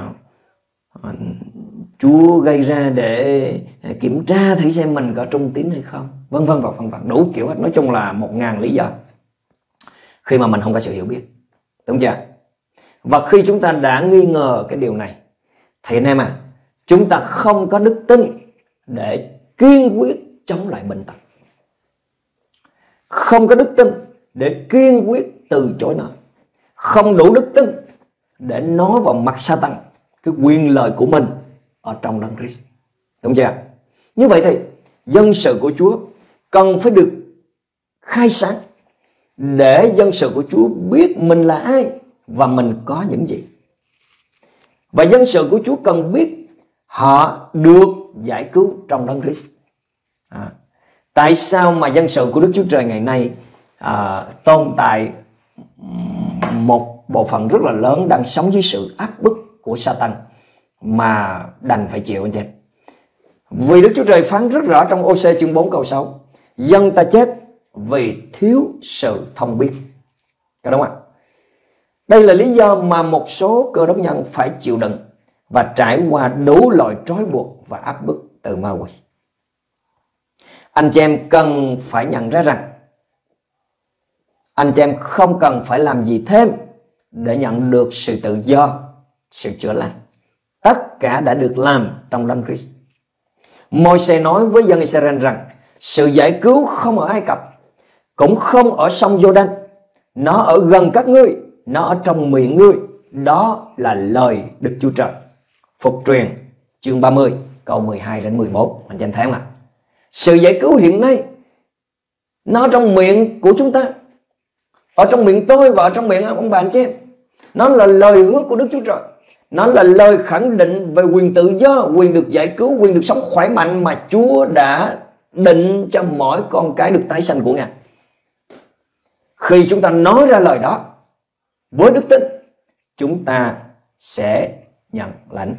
Speaker 3: Chúa gây ra để kiểm tra thử xem mình có trung tín hay không, vân vân và vân vân, đủ kiểu hết. Nói chung là một ngàn lý do khi mà mình không có sự hiểu biết. Đúng chưa? Và khi chúng ta đã nghi ngờ cái điều này, thì anh em à, chúng ta không có đức tin để kiên quyết chống lại bệnh tật, không có đức tin để kiên quyết từ chối nó, không đủ đức tin để nói vào mặt Sa-tan cái quyền lợi của mình ở trong Đấng Christ. Đúng chưa? Như vậy thì dân sự của Chúa cần phải được khai sáng để dân sự của Chúa biết mình là ai và mình có những gì. Và dân sự của Chúa cần biết họ được giải cứu trong Đấng Christ. À, tại sao mà dân sự của Đức Chúa Trời ngày nay à, tồn tại một bộ phận rất là lớn đang sống dưới sự áp bức của Sa-tan mà đành phải chịu anh chị? Vì Đức Chúa Trời phán rất rõ trong Ô-sê chương bốn câu sáu: dân ta chết vì thiếu sự thông biết. Có đúng không ạ? Đây là lý do mà một số cơ đốc nhân phải chịu đựng và trải qua đủ loại trói buộc và áp bức từ ma quỷ. Anh chị em cần phải nhận ra rằng anh chị em không cần phải làm gì thêm để nhận được sự tự do, sự chữa lành. Tất cả đã được làm trong Đấng Christ. Môi-se nói với dân Israel rằng sự giải cứu không ở Ai Cập, cũng không ở sông Giô-đanh. Nó ở gần các ngươi, nó ở trong miệng ngươi. Đó là lời Đức Chúa Trời. Phục truyền chương ba mươi câu mười hai đến mười bốn. Anh chị em thấy không ạ? Sự giải cứu hiện nay nó ở trong miệng của chúng ta, ở trong miệng tôi và ở trong miệng ông bà anh chị em. Nó là lời hứa của Đức Chúa Trời. Nó là lời khẳng định về quyền tự do, quyền được giải cứu, quyền được sống khỏe mạnh mà Chúa đã định cho mỗi con cái được tái sanh của Ngài. Khi chúng ta nói ra lời đó với đức tin, chúng ta sẽ nhận lãnh.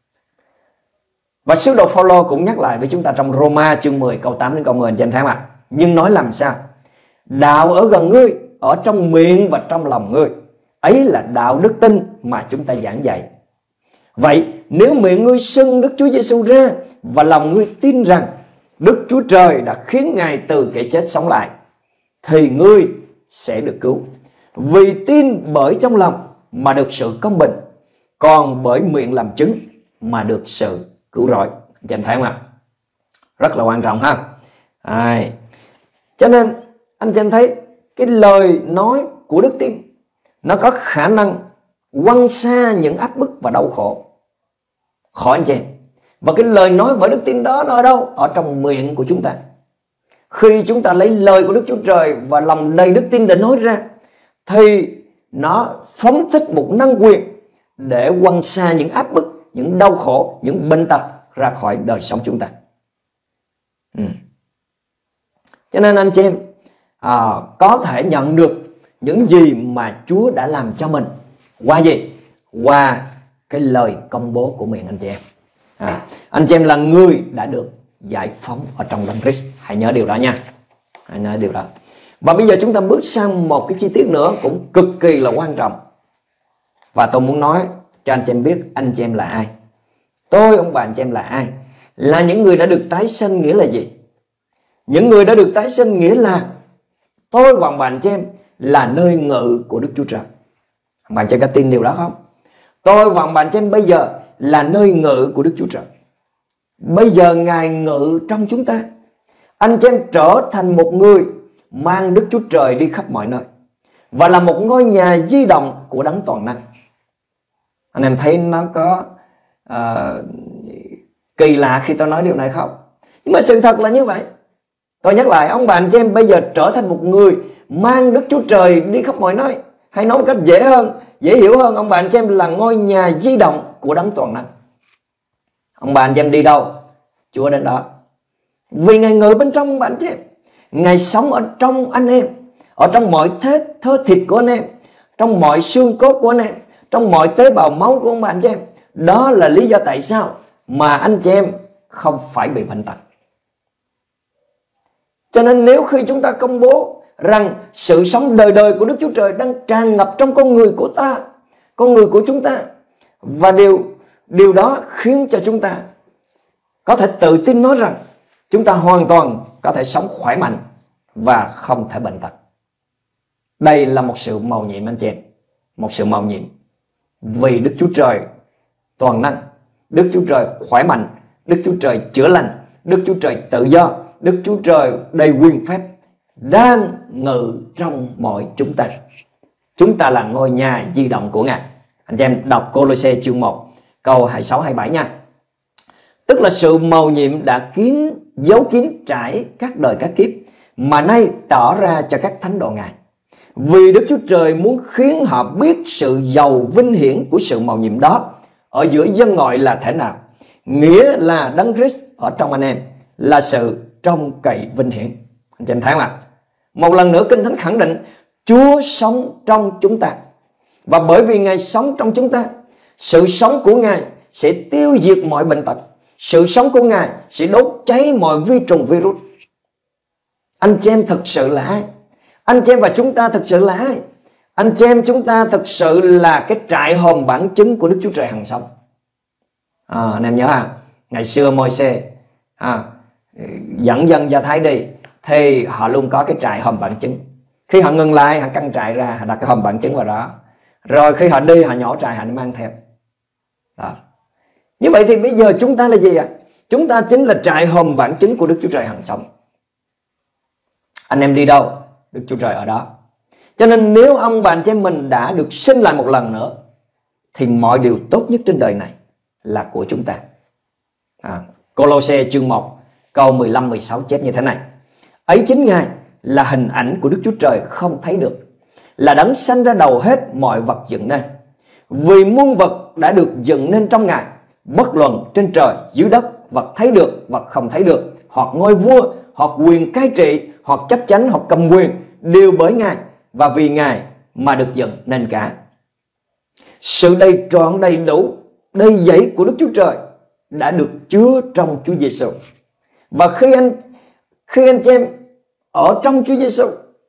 Speaker 3: Và sứ đồ Phao-lô cũng nhắc lại với chúng ta trong Roma chương mười câu tám đến câu mười, anh chị em thấy không ạ? Nhưng nói làm sao? Đạo ở gần ngươi, ở trong miệng và trong lòng ngươi. Ấy là đạo đức tin mà chúng ta giảng dạy. Vậy nếu miệng ngươi xưng Đức Chúa Giêsu ra và lòng ngươi tin rằng Đức Chúa Trời đã khiến Ngài từ kẻ chết sống lại, thì ngươi sẽ được cứu. Vì tin bởi trong lòng mà được sự công bình, còn bởi miệng làm chứng mà được sự cứu rỗi. Anh chị em thấy không ạ? Rất là quan trọng ha. À, cho nên anh chị em thấy cái lời nói của đức tin nó có khả năng quăng xa những áp bức và đau khổ khỏi anh chị em. Và cái lời nói bởi đức tin đó nó ở đâu? Ở trong miệng của chúng ta. Khi chúng ta lấy lời của Đức Chúa Trời và lòng đầy đức tin để nói ra, thì nó phóng thích một năng quyền để quăng xa những áp bức, những đau khổ, những bệnh tật ra khỏi đời sống chúng ta. ừ. Cho nên anh chị em à, có thể nhận được những gì mà Chúa đã làm cho mình qua gì? Qua cái lời công bố của miệng anh chị em. à, Anh chị em là người đã được giải phóng ở trong Đấng Christ. Hãy nhớ điều đó nha. Hãy nhớ điều đó. Và bây giờ chúng ta bước sang một cái chi tiết nữa cũng cực kỳ là quan trọng. Và tôi muốn nói cho anh chị em biết anh chị em là ai. Tôi, ông bà, anh chị em là ai? Là những người đã được tái sinh nghĩa là gì? Những người đã được tái sinh nghĩa là tôi và ông bà anh chị em là nơi ngự của Đức Chúa Trời. Ông bà anh chị em có tin điều đó không? Tôi và ông bà anh chị em bây giờ là nơi ngự của Đức Chúa Trời. Bây giờ Ngài ngự trong chúng ta. Anh chị em trở thành một người mang Đức Chúa Trời đi khắp mọi nơi và là một ngôi nhà di động của Đấng toàn năng. Anh em thấy nó có uh, kỳ lạ khi tôi nói điều này không? Nhưng mà sự thật là như vậy. Tôi nhắc lại, ông bà anh chị em bây giờ trở thành một người mang Đức Chúa Trời đi khắp mọi nơi. Hay nói một cách dễ hơn, dễ hiểu hơn, ông bà anh chị em là ngôi nhà di động của Đấng toàn năng. Ông bà anh chị em đi đâu, Chúa đến đó. Vì Ngài ngự bên trong ông bà anh chị em. Ngài sống ở trong anh em, ở trong mọi thế thơ thịt của anh em, trong mọi xương cốt của anh em, trong mọi tế bào máu của ông bà anh chị em. Đó là lý do tại sao mà anh chị em không phải bị bệnh tật. Cho nên nếu khi chúng ta công bố rằng sự sống đời đời của Đức Chúa Trời đang tràn ngập trong con người của ta, con người của chúng ta, và điều, điều đó khiến cho chúng ta có thể tự tin nói rằng chúng ta hoàn toàn có thể sống khỏe mạnh và không thể bệnh tật. Đây là một sự mầu nhiệm anh chị em. Một sự mầu nhiệm. Vì Đức Chúa Trời toàn năng, Đức Chúa Trời khỏe mạnh, Đức Chúa Trời chữa lành, Đức Chúa Trời tự do, Đức Chúa Trời đầy quyền phép đang ngự trong mọi chúng ta. Chúng ta là ngôi nhà di động của Ngài. Anh chị em đọc Cô-lô-sê chương một câu hai mươi sáu hai mươi bảy nha. Tức là sự mầu nhiệm đã kín, giấu kín trải các đời các kiếp, mà nay tỏ ra cho các thánh đồ Ngài. Vì Đức Chúa Trời muốn khiến họ biết sự giàu vinh hiển của sự mầu nhiệm đó ở giữa dân ngoại là thế nào. Nghĩa là Đấng Christ ở trong anh em là sự trông cậy vinh hiển. Anh chị em thấy không ạ? Một lần nữa Kinh Thánh khẳng định Chúa sống trong chúng ta. Và bởi vì Ngài sống trong chúng ta, sự sống của Ngài sẽ tiêu diệt mọi bệnh tật. Sự sống của Ngài sẽ đốt cháy mọi vi trùng virus. Anh chị em thực sự là ai? Anh chị em và chúng ta thực sự là ai? Anh chị em chúng ta thực sự là cái trại hòm bản chứng của Đức Chúa Trời hằng sống. À, anh em nhớ ha, ngày xưa Môi-se à, dẫn dân Do Thái đi, thì họ luôn có cái trại hòm bản chứng. Khi họ ngừng lại, họ căng trại ra, họ đặt cái hòm bản chứng vào đó. Rồi khi họ đi, họ nhỏ trại, họ mang theo. Đó. Như vậy thì bây giờ chúng ta là gì ạ? Chúng ta chính là trại hòm bản chứng của Đức Chúa Trời hằng sống. Anh em đi đâu, Đức Chúa Trời ở đó. Cho nên nếu ông bà anh chị em mình đã được sinh lại một lần nữa, thì mọi điều tốt nhất trên đời này là của chúng ta. à, Cô-lô-sê chương một câu mười lăm mười sáu chép như thế này: ấy chính Ngài là hình ảnh của Đức Chúa Trời không thấy được, là đấng sanh ra đầu hết mọi vật dựng nên. Vì muôn vật đã được dựng nên trong Ngài, bất luận trên trời dưới đất, vật thấy được, vật không thấy được, hoặc ngôi vua, hoặc quyền cai trị, hoặc chấp chánh, hoặc cầm quyền, đều bởi Ngài và vì Ngài mà được dựng nên cả. Sự đầy trọn đầy đủ, đầy dẫy của Đức Chúa Trời đã được chứa trong Chúa Giêsu. Và khi anh khi anh chị em ở trong Chúa Giêsu,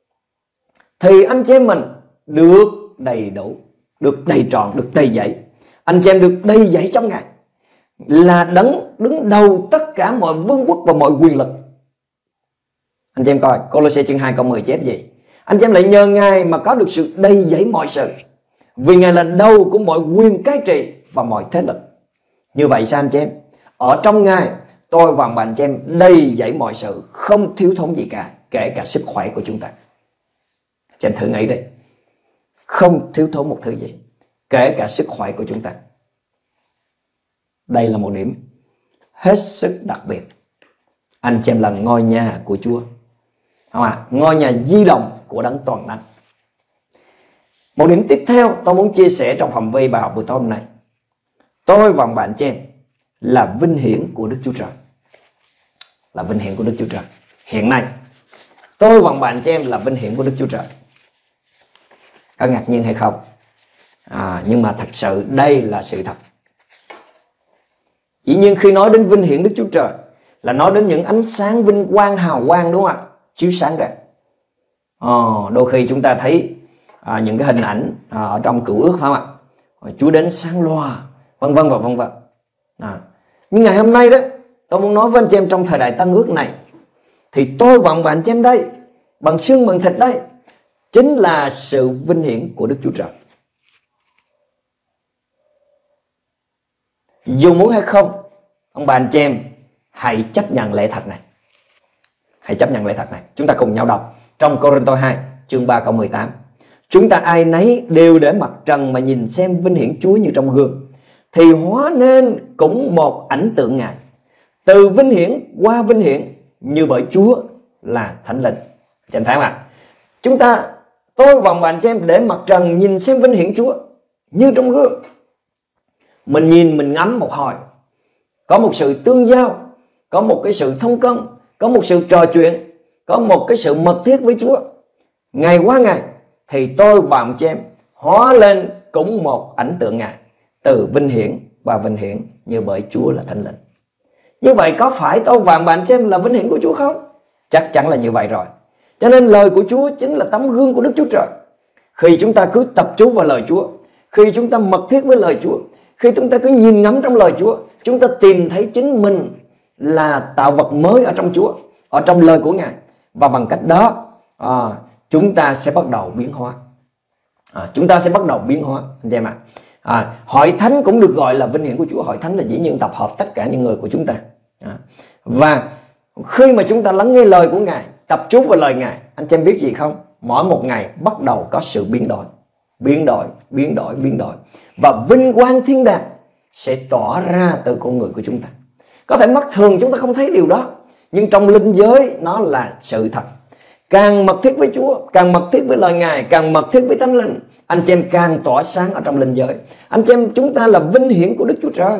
Speaker 3: thì anh chị em mình được đầy đủ, được đầy trọn, được đầy dẫy. Anh chị em được đầy dẫy trong Ngài, là đấng đứng đầu tất cả mọi vương quốc và mọi quyền lực. Anh chị em coi Cô-lô-sê chương hai câu mười chép gì? Anh chị em lại nhờ Ngài mà có được sự đầy dẫy mọi sự, vì Ngài là đầu của mọi quyền cai trị và mọi thế lực. Như vậy sao anh chị em? Ở trong Ngài, tôi và bạn chị em đầy dẫy mọi sự, không thiếu thốn gì cả, kể cả sức khỏe của chúng ta. Chị em thử nghĩ đi, không thiếu thốn một thứ gì, kể cả sức khỏe của chúng ta. Đây là một điểm hết sức đặc biệt. Anh chị em là ngôi nhà của Chúa, không ạ? Ngôi nhà di động của Đấng toàn năng. Một điểm tiếp theo tôi muốn chia sẻ trong phạm vi bài học buổi tối hôm nay. Tôi và bạn chị em là vinh hiển của Đức Chúa Trời. Là vinh hiển của Đức Chúa Trời. Hiện nay tôi và bạn chị em là vinh hiển của Đức Chúa Trời. Có ngạc nhiên hay không? À, nhưng mà thật sự đây là sự thật. Dĩ nhiên khi nói đến vinh hiển Đức Chúa Trời là nói đến những ánh sáng vinh quang hào quang, đúng không ạ? Chiếu sáng ra. Ồ, đôi khi chúng ta thấy à, những cái hình ảnh à, ở trong Cựu Ước, phải không ạ? Chúa đến sáng loa, vân vân và vân vân. À. Nhưng ngày hôm nay đó, tôi muốn nói với anh chị em trong thời đại Tân Ước này, thì tôi và bạn chị em đây, bằng xương bằng thịt đây, chính là sự vinh hiển của Đức Chúa Trời. Dù muốn hay không, ông bà anh chị em hãy chấp nhận lẽ thật này. Hãy chấp nhận lẽ thật này. Chúng ta cùng nhau đọc trong Cô-rinh-tô hai chương ba câu mười tám. Chúng ta ai nấy đều để mặt trần mà nhìn xem vinh hiển Chúa như trong gương, thì hóa nên cũng một ảnh tượng Ngài, từ vinh hiển qua vinh hiển, như bởi Chúa là Thánh Linh. Chị em thấy không ạ? Chúng ta, tôi và bạn chị em để mặt trần nhìn xem vinh hiển Chúa như trong gương. Mình nhìn, mình ngắm một hồi, có một sự tương giao, có một cái sự thông công, có một sự trò chuyện, có một cái sự mật thiết với Chúa. Ngày qua ngày thì tôi và bạn chị em hóa lên cũng một ảnh tượng Ngài, từ vinh hiển và vinh hiển, như bởi Chúa là Thánh Linh. Như vậy có phải tôi và bạn chị em là vinh hiển của Chúa không? Chắc chắn là như vậy rồi. Cho nên lời của Chúa chính là tấm gương của Đức Chúa Trời. Khi chúng ta cứ tập trung vào lời Chúa, khi chúng ta mật thiết với lời Chúa, khi chúng ta cứ nhìn ngắm trong lời Chúa, chúng ta tìm thấy chính mình là tạo vật mới ở trong Chúa, ở trong lời của Ngài. Và bằng cách đó à, chúng ta sẽ bắt đầu biến hóa. à, Chúng ta sẽ bắt đầu biến hóa, anh chị em ạ. à, Hội thánh cũng được gọi là vinh hiển của Chúa. Hội thánh là dĩ nhiên tập hợp tất cả những người của chúng ta. à, Và khi mà chúng ta lắng nghe lời của Ngài, tập trung vào lời Ngài, anh chị em biết gì không? Mỗi một ngày bắt đầu có sự biến đổi, biến đổi, biến đổi, biến đổi. Và vinh quang thiên đàng sẽ tỏa ra từ con người của chúng ta. Có thể mắt thường chúng ta không thấy điều đó, nhưng trong linh giới nó là sự thật. Càng mật thiết với Chúa, càng mật thiết với lời Ngài, càng mật thiết với Thánh Linh, anh chị em càng tỏa sáng ở trong linh giới. Anh chị em, chúng ta là vinh hiển của Đức Chúa Trời.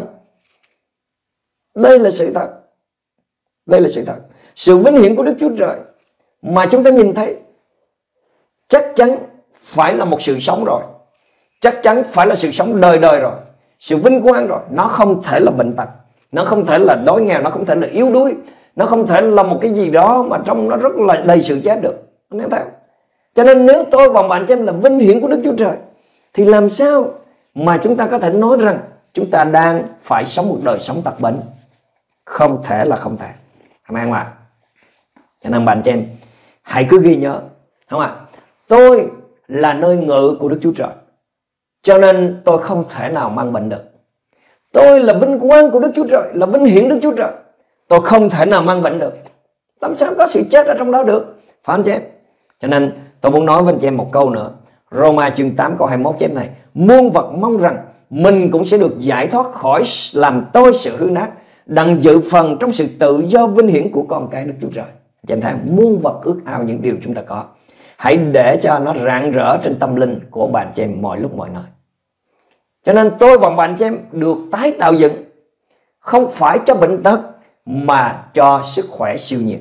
Speaker 3: Đây là sự thật. Đây là sự thật. Sự vinh hiển của Đức Chúa Trời mà chúng ta nhìn thấy chắc chắn phải là một sự sống rồi, chắc chắn phải là sự sống đời đời rồi, sự vinh quang rồi. Nó không thể là bệnh tật, nó không thể là đói nghèo, nó không thể là yếu đuối, nó không thể là một cái gì đó mà trong nó rất là đầy sự chết được. Anh em thấy không? Cho nên nếu tôi và bạn xem là vinh hiển của Đức Chúa Trời, thì làm sao mà chúng ta có thể nói rằng chúng ta đang phải sống một đời sống tật bệnh? Không thể là không thể. Amen ạ. Cho nên bạn em hãy cứ ghi nhớ, không ạ? Tôi là nơi ngự của Đức Chúa Trời, cho nên tôi không thể nào mang bệnh được. Tôi là vinh quang của Đức Chúa Trời, là vinh hiển Đức Chúa Trời, tôi không thể nào mang bệnh được. Làm sao có sự chết ở trong đó được? Phải không chị em? Cho nên tôi muốn nói với anh chị em một câu nữa. Roma chương tám câu hai mươi mốt chép này: muôn vật mong rằng mình cũng sẽ được giải thoát khỏi làm tôi sự hư nát, đặng dự phần trong sự tự do vinh hiển của con cái Đức Chúa Trời. Chị em thấy muôn vật ước ao những điều chúng ta có. Hãy để cho nó rạng rỡ trên tâm linh của bạn chị em mọi lúc mọi nơi. Cho nên tôi và bạn chị em được tái tạo dựng, không phải cho bệnh tật mà cho sức khỏe siêu nhiên.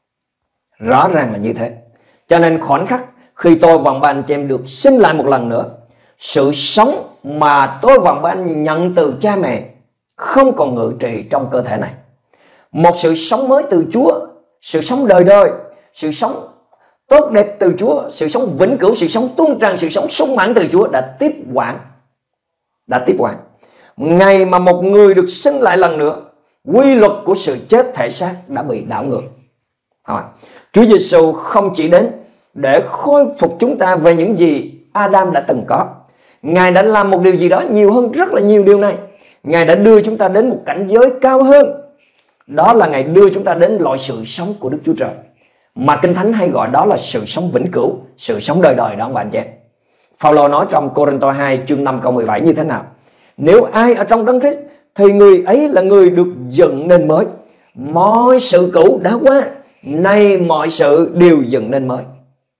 Speaker 3: Rõ ràng là như thế. Cho nên khoảnh khắc khi tôi và bạn chị em được sinh lại một lần nữa, sự sống mà tôi và bạn nhận từ cha mẹ không còn ngự trị trong cơ thể này. Một sự sống mới từ Chúa, sự sống đời đời, sự sống tốt đẹp từ Chúa, sự sống vĩnh cửu, sự sống tuôn tràn, sự sống sung mãn từ Chúa đã tiếp quản. Đã tiếp quản. Ngày mà một người được sinh lại lần nữa, quy luật của sự chết thể xác đã bị đảo ngược. Chúa Giêsu không chỉ đến để khôi phục chúng ta về những gì Adam đã từng có. Ngài đã làm một điều gì đó nhiều hơn rất là nhiều điều này. Ngài đã đưa chúng ta đến một cảnh giới cao hơn. Đó là Ngài đưa chúng ta đến loại sự sống của Đức Chúa Trời, mà Kinh Thánh hay gọi đó là sự sống vĩnh cửu, sự sống đời đời đó ông bạn chị em. Phaolô nói trong Cô-rinh-tô hai chương năm câu mười bảy như thế nào? Nếu ai ở trong Đấng Christ thì người ấy là người được dựng nên mới. Mọi sự cũ đã qua, nay mọi sự đều dựng nên mới.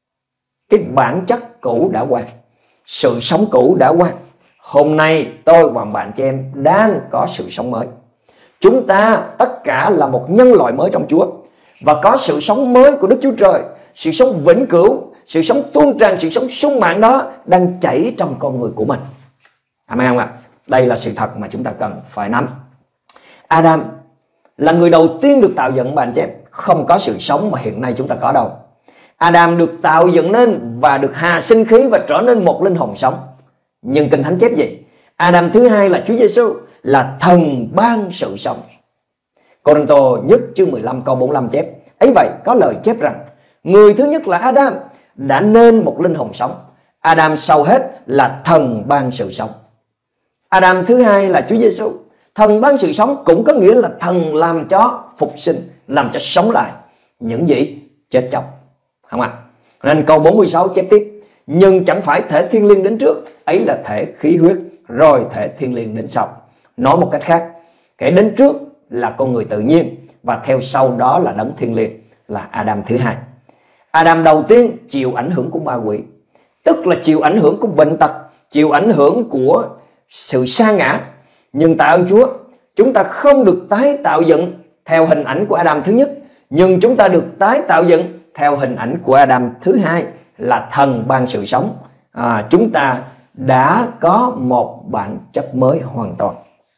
Speaker 3: Cái bản chất cũ đã qua, sự sống cũ đã qua. Hôm nay tôi và bạn chị em đang có sự sống mới. Chúng ta tất cả là một nhân loại mới trong Chúa, và có sự sống mới của Đức Chúa Trời, sự sống vĩnh cửu, sự sống tuôn tràn, sự sống sung mãn đó đang chảy trong con người của mình. Amen không ạ? Đây là sự thật mà chúng ta cần phải nắm. Adam là người đầu tiên được tạo dựng bạn chị em, không có sự sống mà hiện nay chúng ta có đâu. Adam được tạo dựng nên và được hà sinh khí và trở nên một linh hồn sống. Nhưng Kinh Thánh chép gì? Adam thứ hai là Chúa Giêsu là thần ban sự sống. Cô-rinh-tô nhất chương mười lăm câu bốn mươi lăm chép: ấy vậy có lời chép rằng người thứ nhất là Adam đã nên một linh hồn sống. Adam sau hết là thần ban sự sống. Adam thứ hai là Chúa Giêsu, thần ban sự sống, cũng có nghĩa là thần làm cho phục sinh, làm cho sống lại những gì chết chóc. Không ạ? Nên câu bốn mươi sáu chép tiếp: nhưng chẳng phải thể thiên liêng đến trước, ấy là thể khí huyết, rồi thể thiên liêng đến sau. Nói một cách khác, kẻ đến trước là con người tự nhiên, và theo sau đó là đấng thiên liêng, là Adam thứ hai. Adam đầu tiên chịu ảnh hưởng của ma quỷ, tức là chịu ảnh hưởng của bệnh tật, chịu ảnh hưởng của sự sa ngã. Nhưng tạ ơn Chúa, chúng ta không được tái tạo dựng theo hình ảnh của Adam thứ nhất, nhưng chúng ta được tái tạo dựng theo hình ảnh của Adam thứ hai, là thần ban sự sống. À, chúng ta đã có một bản chất mới hoàn toàn.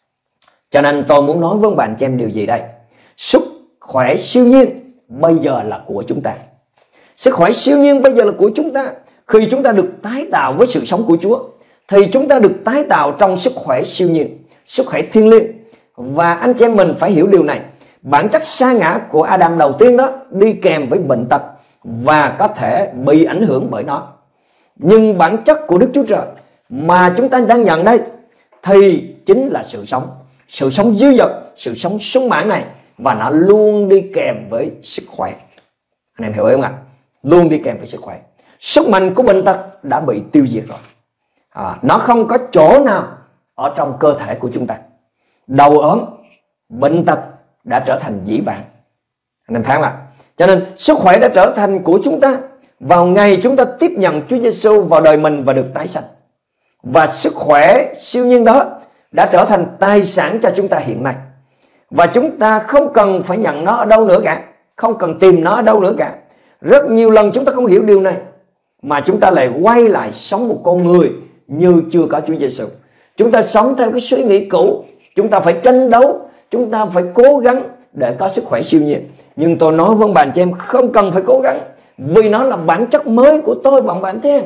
Speaker 3: Cho nên tôi muốn nói với bạn chị em điều gì đây? Sức khỏe siêu nhiên bây giờ là của chúng ta. Sức khỏe siêu nhiên bây giờ là của chúng ta. Khi chúng ta được tái tạo với sự sống của Chúa, thì chúng ta được tái tạo trong sức khỏe siêu nhiên, sức khỏe thiên liêng. Và anh chị em mình phải hiểu điều này. Bản chất sa ngã của Adam đầu tiên đó đi kèm với bệnh tật và có thể bị ảnh hưởng bởi nó. Nhưng bản chất của Đức Chúa Trời mà chúng ta đang nhận đây thì chính là sự sống, sự sống dư dật, sự sống sung mãn này, và nó luôn đi kèm với sức khỏe. Anh em hiểu không ạ? Luôn đi kèm với sức khỏe. Sức mạnh của bệnh tật đã bị tiêu diệt rồi. À, nó không có chỗ nào ở trong cơ thể của chúng ta. Đau ốm, bệnh tật đã trở thành dĩ vãng. Anh em thấy không ạ? Cho nên sức khỏe đã trở thành của chúng ta vào ngày chúng ta tiếp nhận Chúa Giêsu vào đời mình và được tái sanh. Và sức khỏe siêu nhiên đó đã trở thành tài sản cho chúng ta hiện nay. Và chúng ta không cần phải nhận nó ở đâu nữa cả, không cần tìm nó ở đâu nữa cả. Rất nhiều lần chúng ta không hiểu điều này, mà chúng ta lại quay lại sống một con người như chưa có Chúa Giêsu. Chúng ta sống theo cái suy nghĩ cũ. Chúng ta phải tranh đấu, chúng ta phải cố gắng để có sức khỏe siêu nhiên. Nhưng tôi nói với bạn chị em, không cần phải cố gắng, vì nó là bản chất mới của tôi và bạn chị em.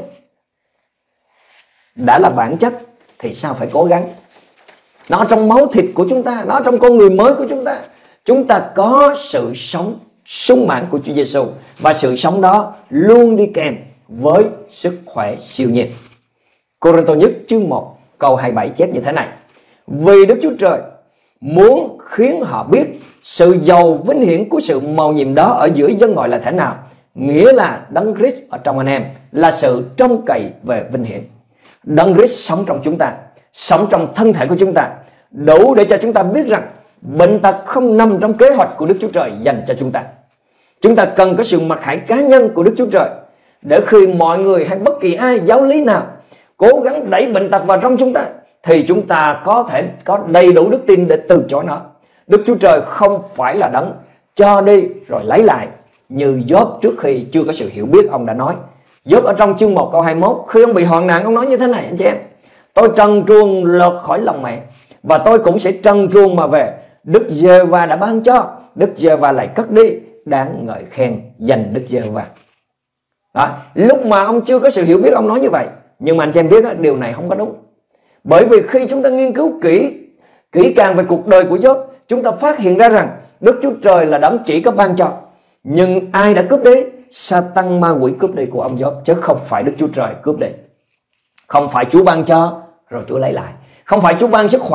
Speaker 3: Đã là bản chất thì sao phải cố gắng? Nó trong máu thịt của chúng ta, nó trong con người mới của chúng ta. Chúng ta có sự sống sung mãn của Chúa Giêsu, và sự sống đó luôn đi kèm với sức khỏe siêu nhiên. Cô-rinh-tô nhất chương một câu hai mươi bảy chép như thế này: vì Đức Chúa Trời muốn khiến họ biết sự giàu vinh hiển của sự mầu nhiệm đó ở giữa dân gọi là thế nào, nghĩa là Đấng Christ ở trong anh em là sự trông cậy về vinh hiển. Đấng Christ sống trong chúng ta, sống trong thân thể của chúng ta, đủ để cho chúng ta biết rằng bệnh tật không nằm trong kế hoạch của Đức Chúa Trời dành cho chúng ta. Chúng ta cần có sự mặc khải cá nhân của Đức Chúa Trời, để khi mọi người hay bất kỳ ai, giáo lý nào cố gắng đẩy bệnh tật vào trong chúng ta, thì chúng ta có thể có đầy đủ đức tin để từ chối nó. Đức Chúa Trời không phải là đấng cho đi rồi lấy lại, như Gióp trước khi chưa có sự hiểu biết ông đã nói. Gióp ở trong chương một câu hai mươi mốt, khi ông bị hoạn nạn, ông nói như thế này anh chị em: tôi trần truồng lọt khỏi lòng mẹ, và tôi cũng sẽ trần truồng mà về. Đức Giê-hô-va đã ban cho, Đức Giê-hô-va lại cất đi, đáng ngợi khen dành Đức Giê-hô-va. Đó, lúc mà ông chưa có sự hiểu biết ông nói như vậy, nhưng mà anh chị em biết đó, điều này không có đúng. Bởi vì khi chúng ta nghiên cứu kỹ kỹ càng về cuộc đời của Gióp, chúng ta phát hiện ra rằng Đức Chúa Trời là đấng chỉ có ban cho, nhưng ai đã cướp đi? Sa-tăng ma quỷ cướp đi của ông Gióp, chứ không phải Đức Chúa Trời cướp đi. Không phải Chúa ban cho rồi Chúa lấy lại, không phải Chúa ban sức khỏe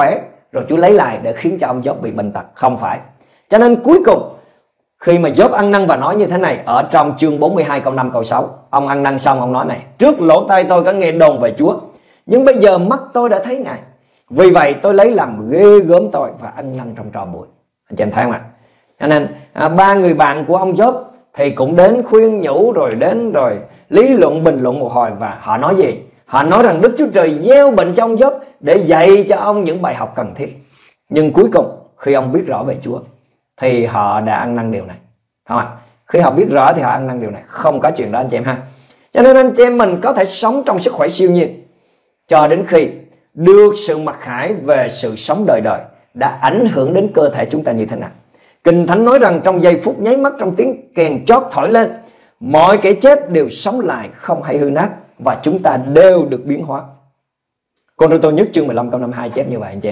Speaker 3: rồi Chúa lấy lại để khiến cho ông Gióp bị bệnh tật. Không phải. Cho nên cuối cùng khi mà Gióp ăn năn và nói như thế này ở trong chương bốn mươi hai câu năm câu sáu, ông ăn năn xong ông nói này: trước lỗ tai tôi có nghe đồn về Chúa, nhưng bây giờ mắt tôi đã thấy Ngài. Vì vậy tôi lấy làm ghê gớm tôi và ăn năn trong tro bụi. Anh chị em thấy không ạ? Cho nên à, ba người bạn của ông Gióp thì cũng đến khuyên nhủ, rồi đến rồi lý luận bình luận một hồi. Và họ nói gì? Họ nói rằng Đức Chúa Trời gieo bệnh cho ông Gióp để dạy cho ông những bài học cần thiết. Nhưng cuối cùng khi ông biết rõ về Chúa thì họ đã ăn năn điều này, không ạ? Khi họ biết rõ thì họ ăn năn điều này. Không có chuyện đó anh chị em ha. Cho nên anh chị em mình có thể sống trong sức khỏe siêu nhiên cho đến khi được sự mặc khải về sự sống đời đời đã ảnh hưởng đến cơ thể chúng ta như thế nào. Kinh Thánh nói rằng trong giây phút nháy mắt, trong tiếng kèn chót thổi lên, mọi kẻ chết đều sống lại không hay hư nát, và chúng ta đều được biến hóa. Cô Tô nhất chương mười lăm câu năm mươi hai chép như vậy anh chị em.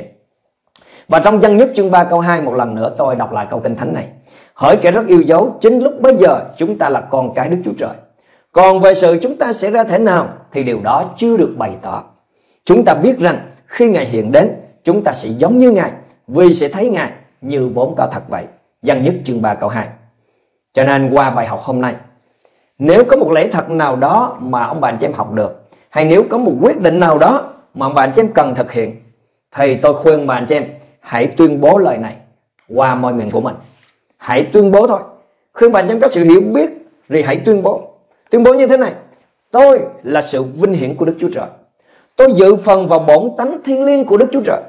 Speaker 3: Và trong Dân nhất chương ba câu hai, một lần nữa tôi đọc lại câu Kinh Thánh này: hỡi kẻ rất yêu dấu, chính lúc bấy giờ chúng ta là con cái Đức Chúa Trời. Còn về sự chúng ta sẽ ra thế nào thì điều đó chưa được bày tỏ. Chúng ta biết rằng khi Ngài hiện đến, chúng ta sẽ giống như Ngài, vì sẽ thấy Ngài như vốn có thật vậy. Dân nhất chương ba câu hai. Cho nên qua bài học hôm nay, nếu có một lẽ thật nào đó mà ông bạn chị em học được, hay nếu có một quyết định nào đó mà ông bạn chị em cần thực hiện, thì tôi khuyên bạn chị em hãy tuyên bố lời này qua môi miệng của mình. Hãy tuyên bố thôi. Khi bạn chị em có sự hiểu biết thì hãy tuyên bố. Tuyên bố như thế này: tôi là sự vinh hiển của Đức Chúa Trời. Tôi dự phần vào bổn tánh thiên liêng của Đức Chúa Trời.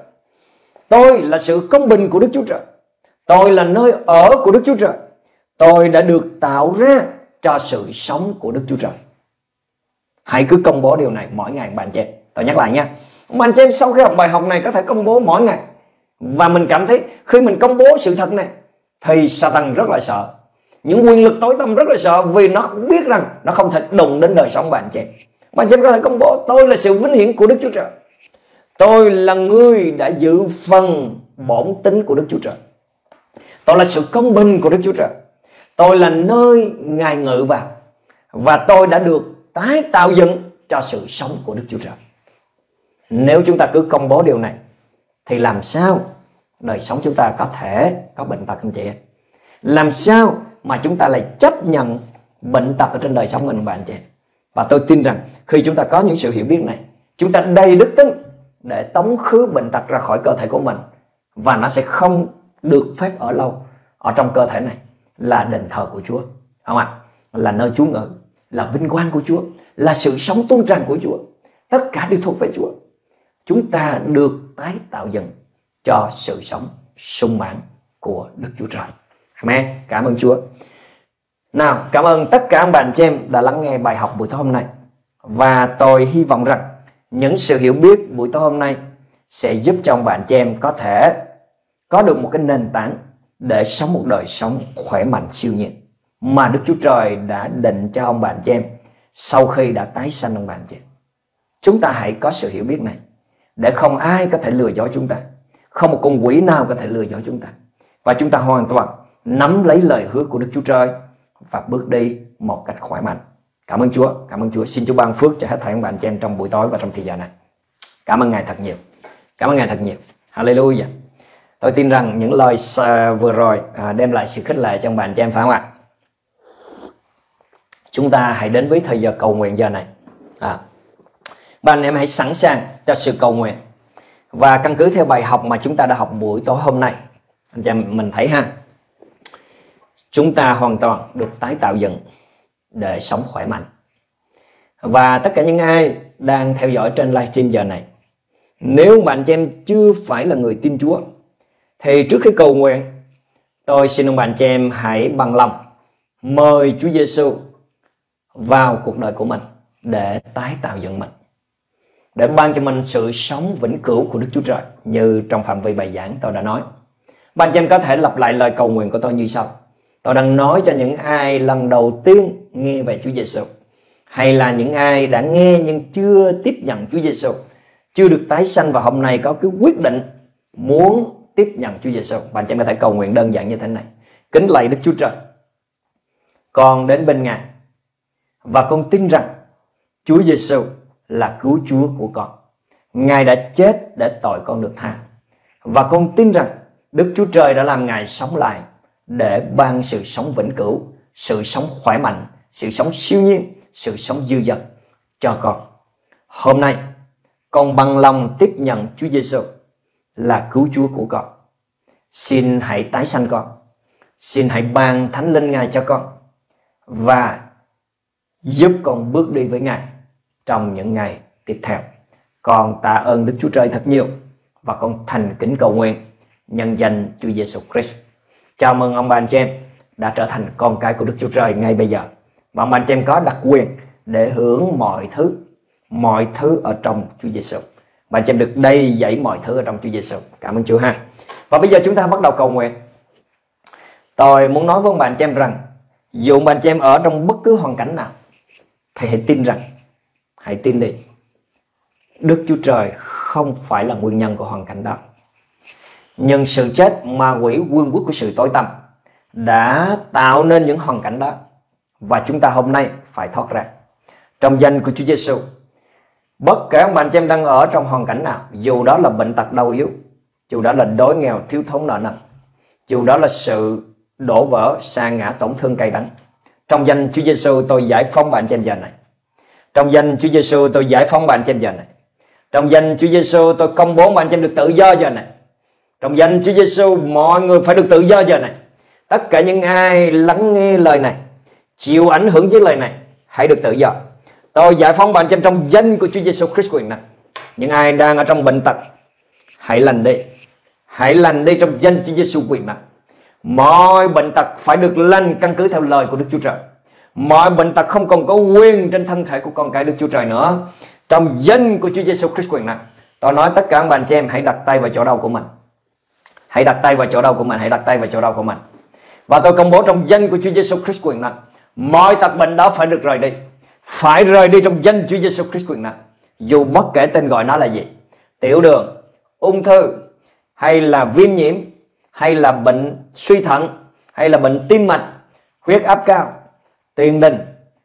Speaker 3: Tôi là sự công bình của Đức Chúa Trời. Tôi là nơi ở của Đức Chúa Trời. Tôi đã được tạo ra cho sự sống của Đức Chúa Trời. Hãy cứ công bố điều này mỗi ngày bạn chị em. Tôi nhắc lại nha. Bạn chị em sau khi học bài học này có thể công bố mỗi ngày. Và mình cảm thấy khi mình công bố sự thật này thì Satan rất là sợ. Những quyền lực tối tăm rất là sợ, vì nó biết rằng nó không thể đụng đến đời sống bạn chị em. Bạn chị em có thể công bố: tôi là sự vinh hiển của Đức Chúa Trời. Tôi là người đã giữ phần bổn tính của Đức Chúa Trời. Tôi là sự công bình của Đức Chúa Trời. Tôi là nơi Ngài ngự vào. Và tôi đã được tái tạo dựng cho sự sống của Đức Chúa Trời. Nếu chúng ta cứ công bố điều này thì làm sao đời sống chúng ta có thể có bệnh tật anh chị em? Làm sao mà chúng ta lại chấp nhận bệnh tật ở trên đời sống mình bạn chị em? Và tôi tin rằng khi chúng ta có những sự hiểu biết này, chúng ta đầy đức tin để tống khứ bệnh tật ra khỏi cơ thể của mình. Và nó sẽ không được phép ở lâu ở trong cơ thể này. Là đền thờ của Chúa, không ạ? Là nơi Chúa ngự, là vinh quang của Chúa, là sự sống tuôn tràn của Chúa. Tất cả đều thuộc về Chúa. Chúng ta được tái tạo dựng cho sự sống sung mãn của Đức Chúa Trời. Amen. Cảm ơn Chúa. Nào, cảm ơn tất cả các bạn chị em đã lắng nghe bài học buổi tối hôm nay. Và tôi hy vọng rằng những sự hiểu biết buổi tối hôm nay sẽ giúp cho ông bạn chị em có thể có được một cái nền tảng để sống một đời sống khỏe mạnh siêu nhiên mà Đức Chúa Trời đã định cho ông bạn chị em sau khi đã tái sanh ông bạn chị em. Chúng ta hãy có sự hiểu biết này để không ai có thể lừa dối chúng ta, không một con quỷ nào có thể lừa dối chúng ta, và chúng ta hoàn toàn nắm lấy lời hứa của Đức Chúa Trời và bước đi một cách khỏe mạnh. Cảm ơn Chúa, cảm ơn Chúa. Xin Chúa ban phước cho hết thảy các bạn chị em trong buổi tối và trong thời gian này. Cảm ơn Ngài thật nhiều. Cảm ơn Ngài thật nhiều. Hallelujah. Tôi tin rằng những lời vừa rồi đem lại sự khích lệ cho bạn chị em, phải không ạ? Chúng ta hãy đến với thời giờ cầu nguyện giờ này. À, bạn em hãy sẵn sàng cho sự cầu nguyện. Và căn cứ theo bài học mà chúng ta đã học buổi tối hôm nay, anh chị em mình thấy ha, chúng ta hoàn toàn được tái tạo dựng để sống khỏe mạnh. Và tất cả những ai đang theo dõi trên livestream giờ này, nếu bạn chị em chưa phải là người tin Chúa, thì trước khi cầu nguyện, tôi xin ông bạn chị em hãy bằng lòng mời Chúa Giêsu vào cuộc đời của mình để tái tạo dựng mình, để ban cho mình sự sống vĩnh cửu của Đức Chúa Trời. Như trong phạm vi bài giảng tôi đã nói, bạn chị em có thể lặp lại lời cầu nguyện của tôi như sau. Tôi đang nói cho những ai lần đầu tiên nghe về Chúa Giêsu, hay là những ai đã nghe nhưng chưa tiếp nhận Chúa Giêsu, chưa được tái sanh và hôm nay có cái quyết định muốn tiếp nhận Chúa Giêsu. Bạn chị em có thể cầu nguyện đơn giản như thế này: kính lạy Đức Chúa Trời, con đến bên Ngài và con tin rằng Chúa Giêsu là cứu Chúa của con. Ngài đã chết để tội con được tha. Và con tin rằng Đức Chúa Trời đã làm Ngài sống lại để ban sự sống vĩnh cửu, sự sống khỏe mạnh, sự sống siêu nhiên, sự sống dư dật cho con. Hôm nay con bằng lòng tiếp nhận Chúa Giêsu là cứu Chúa của con. Xin hãy tái sanh con. Xin hãy ban Thánh Linh Ngài cho con và giúp con bước đi với Ngài trong những ngày tiếp theo. Con tạ ơn Đức Chúa Trời thật nhiều và con thành kính cầu nguyện nhân danh Chúa Giêsu Christ. Chào mừng ông bà anh chị em đã trở thành con cái của Đức Chúa Trời ngay bây giờ. Và ông bà anh chị em có đặc quyền để hưởng mọi thứ, mọi thứ ở trong Chúa Giêsu. Bà anh chị em được đầy dẫy mọi thứ ở trong Chúa Giêsu. Cảm ơn Chúa ha. Và bây giờ chúng ta bắt đầu cầu nguyện. Tôi muốn nói với ông bà anh chị em rằng dù ông bà anh chị em ở trong bất cứ hoàn cảnh nào thì hãy tin rằng, hãy tin đi, Đức Chúa Trời không phải là nguyên nhân của hoàn cảnh đó. Nhưng sự chết, ma quỷ, vương quốc của sự tối tăm đã tạo nên những hoàn cảnh đó. Và chúng ta hôm nay phải thoát ra. Trong danh của Chúa Giêsu, bất kể ông bà anh chị em đang ở trong hoàn cảnh nào, dù đó là bệnh tật đau yếu, dù đó là đói nghèo, thiếu thốn nợ nần, dù đó là sự đổ vỡ, sa ngã, tổn thương cay đắng, trong danh Chúa Giêsu tôi giải phóng bạn trên giờ này. Trong danh Chúa Giêsu tôi giải phóng bạn trên giờ này. Trong danh Chúa Giêsu tôi công bố bạn trên được tự do giờ này. Trong danh Chúa Giêsu mọi người phải được tự do giờ này. Tất cả những ai lắng nghe lời này, chịu ảnh hưởng với lời này, hãy được tự do. Tôi giải phóng bạn trên trong danh của Chúa Giêsu Christ quyền năng. Những ai đang ở trong bệnh tật, hãy lành đi. Hãy lành đi trong danh Chúa Giêsu quyền năng. Mọi bệnh tật phải được lành căn cứ theo lời của Đức Chúa Trời. Mọi bệnh tật không còn có quyền trên thân thể của con cái Đức Chúa Trời nữa. Trong danh của Chúa Giêsu Christ quyền năng, tôi nói tất cả các bạn chị em hãy đặt tay vào chỗ đau của mình. Hãy đặt tay vào chỗ đau của mình, hãy đặt tay vào chỗ đau của mình. Và tôi công bố trong danh của Chúa Giêsu Christ quyền năng, mọi tật bệnh đó phải được rời đi. Phải rời đi trong danh Chúa Giêsu Christ quyền năng. Dù bất kể tên gọi nó là gì, tiểu đường, ung thư, hay là viêm nhiễm, hay là bệnh suy thận, hay là bệnh tim mạch, huyết áp cao, tiền đình,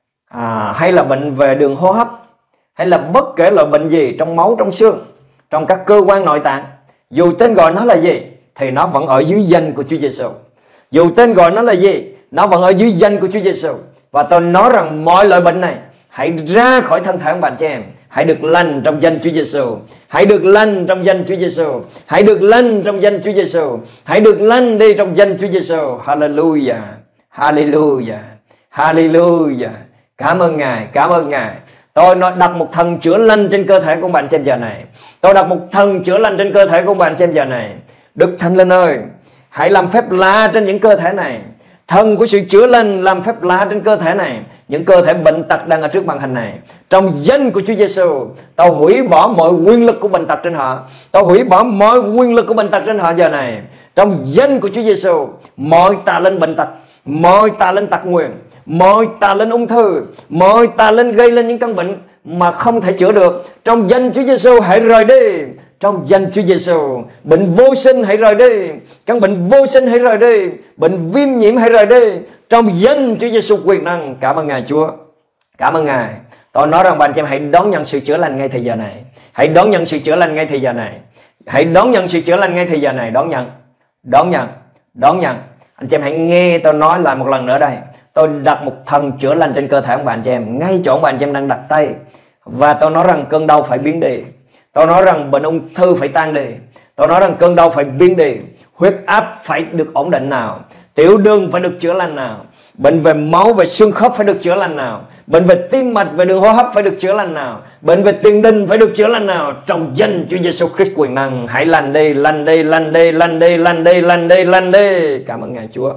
Speaker 3: à, hay là bệnh về đường hô hấp, hay là bất kể loại bệnh gì trong máu, trong xương, trong các cơ quan nội tạng, dù tên gọi nó là gì thì nó vẫn ở dưới danh của Chúa Giêsu. Dù tên gọi nó là gì, nó vẫn ở dưới danh của Chúa Giêsu. Và tôi nói rằng mọi loại bệnh này hãy ra khỏi thân thể của bạn chị em. Hãy được lành trong danh Chúa Giêsu. Hãy được lành trong danh Chúa Giêsu. Hãy được lành trong danh Chúa Giêsu. Hãy được lành đi trong danh Chúa Giêsu. Hallelujah. Hallelujah. Hallelujah. Cảm ơn Ngài, cảm ơn Ngài. Tôi nói đặt một thần chữa lành trên cơ thể của bạn trên giờ này. Tôi đặt một thần chữa lành trên cơ thể của bạn trên giờ này. Đức Thánh Linh ơi, hãy làm phép lạ trên những cơ thể này. Thần của sự chữa lành làm phép lạ trên cơ thể này, những cơ thể bệnh tật đang ở trước màn hình này. Trong danh của Chúa Giêsu, tôi hủy bỏ mọi quyền lực của bệnh tật trên họ. Tôi hủy bỏ mọi quyền lực của bệnh tật trên họ giờ này. Trong danh của Chúa Giêsu, mọi tà linh bệnh tật, mọi tà linh tật nguyền, mọi tà linh ung thư, mọi tà linh gây lên những căn bệnh mà không thể chữa được, trong danh Chúa Giêsu hãy rời đi. Trong danh Chúa Giêsu, bệnh vô sinh hãy rời đi. Căn bệnh vô sinh hãy rời đi. Bệnh viêm nhiễm hãy rời đi. Trong danh Chúa Giêsu quyền năng. Cảm ơn Ngài Chúa. Cảm ơn Ngài. Tôi nói rằng bạn chị em hãy đón nhận sự chữa lành ngay thời giờ này. Hãy đón nhận sự chữa lành ngay thời giờ này. Hãy đón nhận sự chữa lành ngay thời giờ này. Đón nhận. Đón nhận. Đón nhận. Anh chị em hãy nghe tôi nói lại một lần nữa đây. Tôi đặt một thần chữa lành trên cơ thể của bạn chị em, ngay chỗ bạn chị em đang đặt tay. Và tôi nói rằng cơn đau phải biến đi. Tôi nói rằng bệnh ung thư phải tan đi. Tôi nói rằng cơn đau phải biến đi. Huyết áp phải được ổn định nào. Tiểu đường phải được chữa lành nào. Bệnh về máu, về xương khớp phải được chữa lành nào. Bệnh về tim mạch, về đường hô hấp phải được chữa lành nào. Bệnh về tiền đình phải được chữa lành nào. Trong danh Chúa Giêsu Christ quyền năng, hãy lành đi, lành đi, lành đi, lành đi, lành đi, lành đi, lành đi. Cảm ơn Ngài Chúa.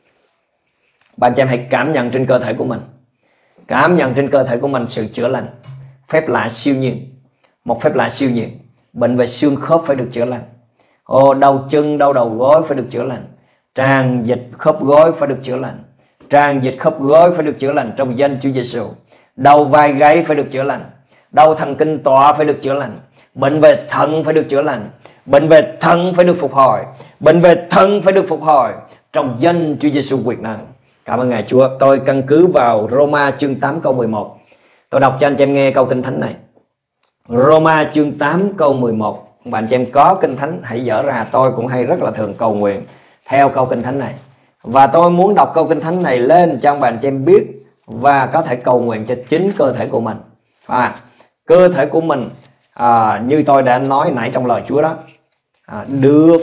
Speaker 3: Bạn chị em hãy cảm nhận trên cơ thể của mình. Cảm nhận trên cơ thể của mình sự chữa lành. Phép lạ siêu nhiên. Một phép lạ siêu nhiên. Bệnh về xương khớp phải được chữa lành. Ồ, đau chân, đau đầu gối phải được chữa lành. Tràn dịch khớp gối phải được chữa lành. Tràn dịch khớp gối phải được chữa lành trong danh Chúa Giêsu. Đau vai gáy phải được chữa lành. Đau thần kinh tọa phải được chữa lành. Bệnh về thận phải được chữa lành. Bệnh về thận phải được phục hồi. Bệnh về thận phải được phục hồi trong danh Chúa Giêsu quyền năng. Cảm ơn Ngài Chúa. Tôi căn cứ vào Roma chương tám câu mười một. Tôi đọc cho anh chị em nghe câu kinh thánh này. Roma chương tám câu mười một. bạn chị em có kinh thánh hãy dở ra. Tôi cũng hay rất là thường cầu nguyện theo câu kinh thánh này, và tôi muốn đọc câu kinh thánh này lên cho bạn chị em biết và có thể cầu nguyện cho chính cơ thể của mình. À, cơ thể của mình à, như tôi đã nói nãy trong lời Chúa đó, à, được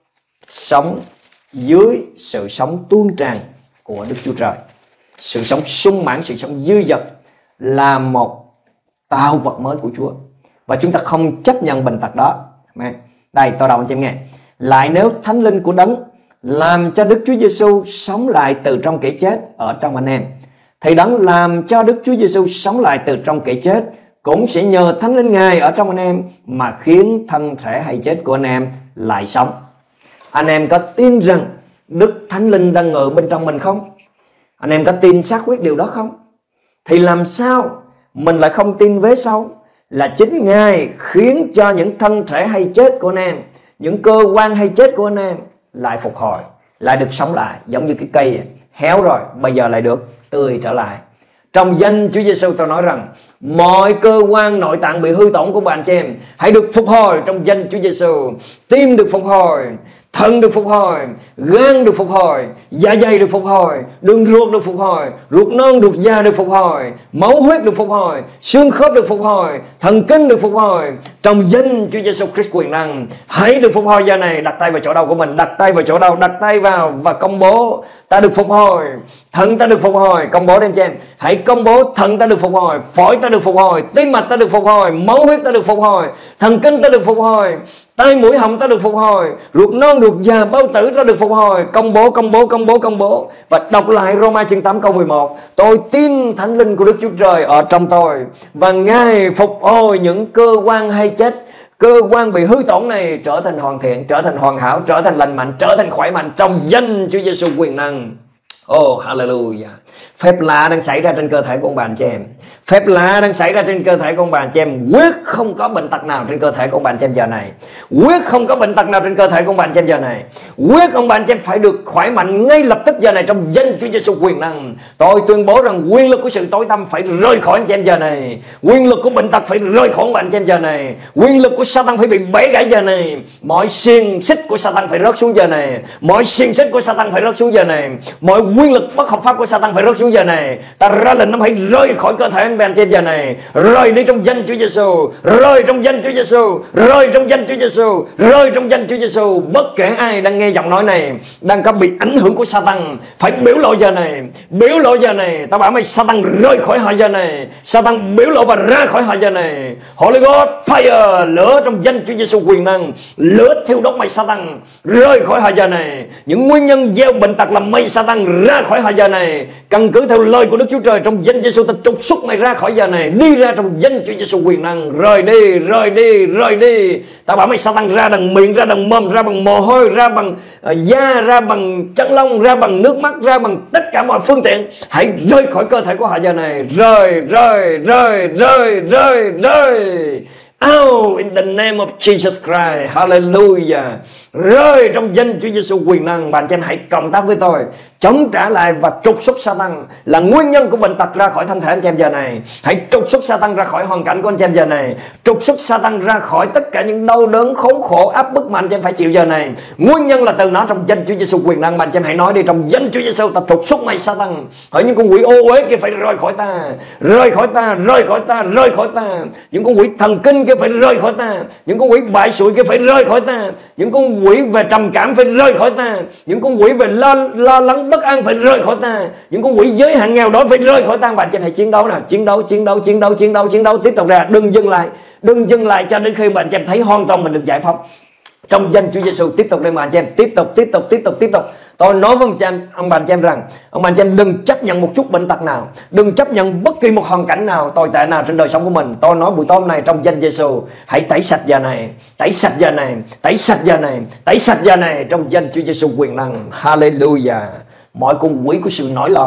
Speaker 3: sống dưới sự sống tuôn tràn của Đức Chúa Trời. Sự sống sung mãn, sự sống dư dật là một tạo vật mới của Chúa, và chúng ta không chấp nhận bệnh tật đó. Đây tôi đọc anh chị em nghe. Lại nếu Thánh Linh của Đấng làm cho Đức Chúa Giêsu sống lại từ trong kẻ chết ở trong anh em, thì Đấng làm cho Đức Chúa Giêsu sống lại từ trong kẻ chết cũng sẽ nhờ Thánh Linh Ngài ở trong anh em mà khiến thân thể hay chết của anh em lại sống. Anh em có tin rằng Đức Thánh Linh đang ngự bên trong mình không? Anh em có tin xác quyết điều đó không? Thì làm sao mình lại không tin vế sau là chính Ngài khiến cho những thân thể hay chết của anh em, những cơ quan hay chết của anh em lại phục hồi, lại được sống lại, giống như cái cây héo rồi bây giờ lại được tươi trở lại. Trong danh Chúa Giêsu tôi nói rằng mọi cơ quan nội tạng bị hư tổn của bạn chị em hãy được phục hồi trong danh Chúa Giêsu. Tim được phục hồi, thận được phục hồi, gan được phục hồi, dạ dày được phục hồi, đường ruột được phục hồi, ruột non ruột già được phục hồi, máu huyết được phục hồi, xương khớp được phục hồi, thần kinh được phục hồi. Trong danh Chúa Giêsu Christ quyền năng, hãy được phục hồi giờ này. Đặt tay vào chỗ đau của mình, đặt tay vào chỗ đau, đặt tay vào và công bố ta được phục hồi. Thận ta được phục hồi, công bố đem cho em. Hãy công bố thận ta được phục hồi, phổi ta được phục hồi, tim mạch ta được phục hồi, máu huyết ta được phục hồi, thần kinh ta được phục hồi, tai mũi họng ta được phục hồi, ruột non ruột già bao tử ta được phục hồi. Công bố, công bố, công bố, công bố. Và đọc lại Roma chương tám câu mười một. Tôi tin Thánh Linh của Đức Chúa Trời ở trong tôi, và Ngài phục hồi những cơ quan hay chết, cơ quan bị hư tổn này trở thành hoàn thiện, trở thành hoàn hảo, trở thành lành mạnh, trở thành khỏe mạnh trong danh Chúa Giêsu quyền năng. Oh, hallelujah. Phép lạ đang xảy ra trên cơ thể của ông bà anh chị em. Phép lạ đang xảy ra trên cơ thể của ông bà anh chị em. Quyết không có bệnh tật nào trên cơ thể của ông bà anh chị em giờ này. Quyết không có bệnh tật nào trên cơ thể của ông bà anh chị em giờ này. Quyết ông bà anh chị em phải được khỏe mạnh ngay lập tức giờ này trong danh Chúa Giêsu quyền năng. Tôi tuyên bố rằng quyền lực của sự tối tăm phải rời khỏi anh chị em giờ này. Quyền lực của bệnh tật phải rời khỏi ông bà anh chị em giờ này. Quyền lực của Satan phải bị bẻ gãy giờ này. Mọi xiềng xích của Satan phải rớt xuống giờ này. Mọi xiềng xích của Satan phải rớt xuống giờ này. Mọi quyền lực bất hợp pháp của Satan phải rớt xuống giờ này. Ta ra lệnh nó phải rời khỏi cơ thể anh bạn trên giờ này. Rời đi trong danh Chúa Giêsu. Rời trong danh Chúa Giêsu. Rời trong danh Chúa Giêsu. Rời trong danh Chúa Giêsu. Bất kể ai đang nghe giọng nói này, đang có bị ảnh hưởng của Satan, phải biểu lộ giờ này. Biểu lộ giờ này. Ta bảo mày Satan rời khỏi họ giờ này. Satan biểu lộ và ra khỏi họ giờ này. Holy Ghost fire, lửa trong danh Chúa Giêsu quyền năng, lửa thiêu đốt mày Satan rời khỏi họ giờ này. Những nguyên nhân gieo bệnh tật làm mày Satan ra khỏi họ giờ này. Căn cứ theo lời của Đức Chúa Trời, trong danh Giêsu ta trục xuất mày ra khỏi giờ này, đi ra trong danh Chúa Giêsu quyền năng. Rời đi, rời đi, rời đi. Ta bảo mày Satan ra bằng miệng, ra bằng mồm, ra bằng mồ hôi, ra bằng uh, da, ra bằng chân lông, ra bằng nước mắt, ra bằng tất cả mọi phương tiện. Hãy rời khỏi cơ thể của họ giờ này. Rời, rời, rời, rời, rời, rời. Out in the name of Jesus Christ. Hallelujah. Rơi trong danh Chúa Giêsu quyền năng. Bạn chị em hãy cộng tác với tôi, chống trả lại và trục xuất Satan là nguyên nhân của bệnh tật ra khỏi thân thể anh chị em giờ này. Hãy trục xuất Satan ra khỏi hoàn cảnh của anh chị em giờ này. Trục xuất Satan ra khỏi tất cả những đau đớn, khốn khổ, áp bức mà anh chị em phải chịu giờ này. Nguyên nhân là từ nó trong danh Chúa Giêsu quyền năng. Bạn chị em hãy nói đi, trong danh Chúa Giêsu ta trục xuất mày Satan. Hỡi những con quỷ ô uế kia phải rời khỏi ta, rời khỏi ta, rời khỏi ta, rời khỏi ta. Những con quỷ thần kinh kia phải rời khỏi ta. Những con quỷ bại sụi kia phải rời khỏi ta. Những con quỷ về trầm cảm phải rời khỏi ta. Những con quỷ về lo, lo lắng bất an phải rời khỏi ta. Những con quỷ giới hạn nghèo đói phải rời khỏi ta. Bạn chị hãy chiến đấu nào, chiến đấu, chiến đấu, chiến đấu, chiến đấu, chiến đấu tiếp tục ra. Đừng dừng lại, đừng dừng lại cho đến khi bạn chị thấy hoàn toàn mình được giải phóng. Trong danh Chúa Giêsu tiếp tục lên bạn chị em, tiếp tục, tiếp tục, tiếp tục, tiếp tục. Tôi nói với ông chị em, ông bạn chị em rằng, ông bạn chị em đừng chấp nhận một chút bệnh tật nào, đừng chấp nhận bất kỳ một hoàn cảnh nào tồi tệ nào trên đời sống của mình. Tôi nói buổi tối hôm nay trong danh Giêsu, hãy tẩy sạch giờ này, tẩy sạch giờ này, tẩy sạch giờ này, tẩy sạch giờ này trong danh Chúa Giêsu quyền năng. Hallelujah. Mọi con quỷ của sự nổi loạn,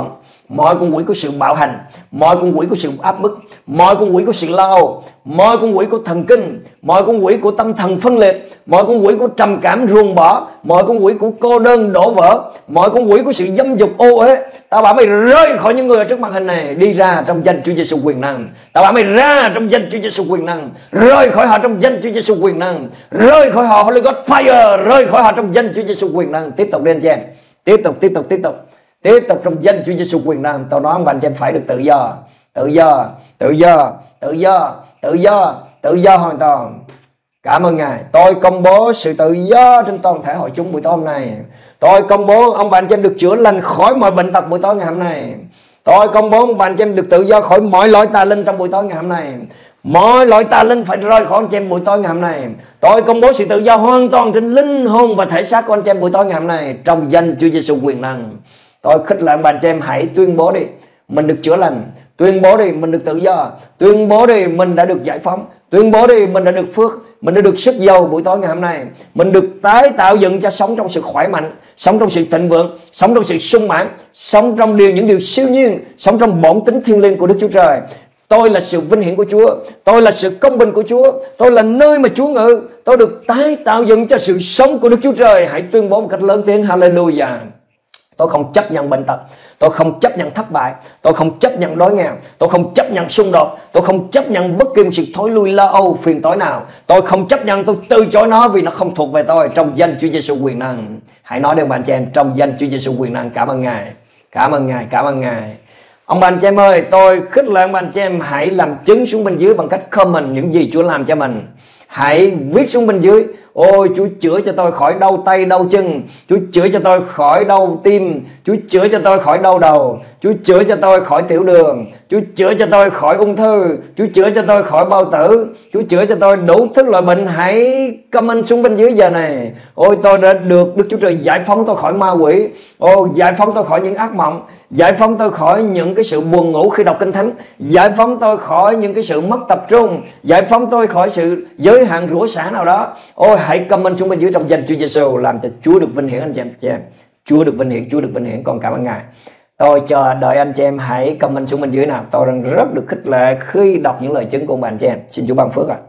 Speaker 3: mọi con quỷ của sự bạo hành, mọi con quỷ của sự áp bức, mọi con quỷ của sự lo âu, mọi con quỷ của thần kinh, mọi con quỷ của tâm thần phân liệt, mọi con quỷ của trầm cảm ruồng bỏ, mọi con quỷ của cô đơn đổ vỡ, mọi con quỷ của sự dâm dục ô uế, tao bảo mày rơi khỏi những người ở trước màn hình này, đi ra trong danh Chúa Giêsu quyền năng. Tao bảo mày ra trong danh Chúa Giêsu quyền năng, rơi khỏi họ trong danh Chúa Giêsu quyền năng, rơi khỏi họ Holy Ghost fire, rơi khỏi họ trong danh Chúa Giêsu quyền năng. Tiếp tục đi anh chị em, tiếp tục tiếp tục tiếp tục tiếp tục trong danh Chúa Giêsu quyền năng. Tao nói ông anh chị em phải được tự do, tự do, tự do, tự do, tự do, tự do hoàn toàn. Cảm ơn Ngài. Tôi công bố sự tự do trên toàn thể hội chúng buổi tối hôm nay. Tôi công bố ông bạn chị em được chữa lành khỏi mọi bệnh tật buổi tối ngày hôm nay. Tôi công bố ông bạn chị em được tự do khỏi mọi loại tà linh trong buổi tối ngày hôm nay. Mọi loại tà linh phải rời khỏi anh chị em buổi tối ngày hôm nay. Tôi công bố sự tự do hoàn toàn trên linh hồn và thể xác của anh chị em buổi tối ngày hôm nay trong danh Chúa Giêsu quyền năng. Tôi khích lệ bạn chị em hãy tuyên bố đi, mình được chữa lành. Tuyên bố đi mình được tự do. Tuyên bố đi mình đã được giải phóng. Tuyên bố đi mình đã được phước, mình đã được sức giàu buổi tối ngày hôm nay. Mình được tái tạo dựng cho sống trong sự khỏe mạnh, sống trong sự thịnh vượng, sống trong sự sung mãn, sống trong điều những điều siêu nhiên, sống trong bổn tính thiêng liêng của Đức Chúa Trời. Tôi là sự vinh hiển của Chúa, tôi là sự công bình của Chúa, tôi là nơi mà Chúa ngự. Tôi được tái tạo dựng cho sự sống của Đức Chúa Trời. Hãy tuyên bố một cách lớn tiếng hallelujah. Tôi không chấp nhận bệnh tật, tôi không chấp nhận thất bại, tôi không chấp nhận đói nghèo, tôi không chấp nhận xung đột, tôi không chấp nhận bất kỳ một sự thối lui lo âu phiền toái nào. Tôi không chấp nhận, tôi từ chối nó vì nó không thuộc về tôi trong danh Chúa Giêsu quyền năng. Hãy nói đến bạn chị em trong danh Chúa Giêsu quyền năng. Cảm ơn Ngài, cảm ơn Ngài, cảm ơn Ngài. Ông bạn chị em ơi, tôi khích lệ ông bạn chị em hãy làm chứng xuống bên dưới bằng cách comment những gì Chúa làm cho mình. Hãy viết xuống bên dưới: ôi Chúa chữa cho tôi khỏi đau tay đau chân, Chúa chữa cho tôi khỏi đau tim, Chúa chữa cho tôi khỏi đau đầu, Chúa chữa cho tôi khỏi tiểu đường, Chúa chữa cho tôi khỏi ung thư, Chúa chữa cho tôi khỏi bao tử, Chúa chữa cho tôi đủ thứ loại bệnh. Hãy comment xuống bên dưới giờ này: ôi tôi đã được Đức Chúa Trời giải phóng tôi khỏi ma quỷ, ôi giải phóng tôi khỏi những ác mộng, giải phóng tôi khỏi những cái sự buồn ngủ khi đọc kinh thánh, giải phóng tôi khỏi những cái sự mất tập trung, giải phóng tôi khỏi sự giới hạn rủa xả nào đó. Ôi hãy comment xuống bên dưới trong danh Chúa Giêsu, làm cho Chúa được vinh hiển anh chị em. Chị em Chúa được vinh hiển, Chúa được vinh hiển. Con cảm ơn Ngài. Tôi chờ đợi anh chị em hãy comment xuống bên dưới nào. Tôi đang rất được khích lệ khi đọc những lời chứng của bạn chị em. Xin Chúa ban phước ạ.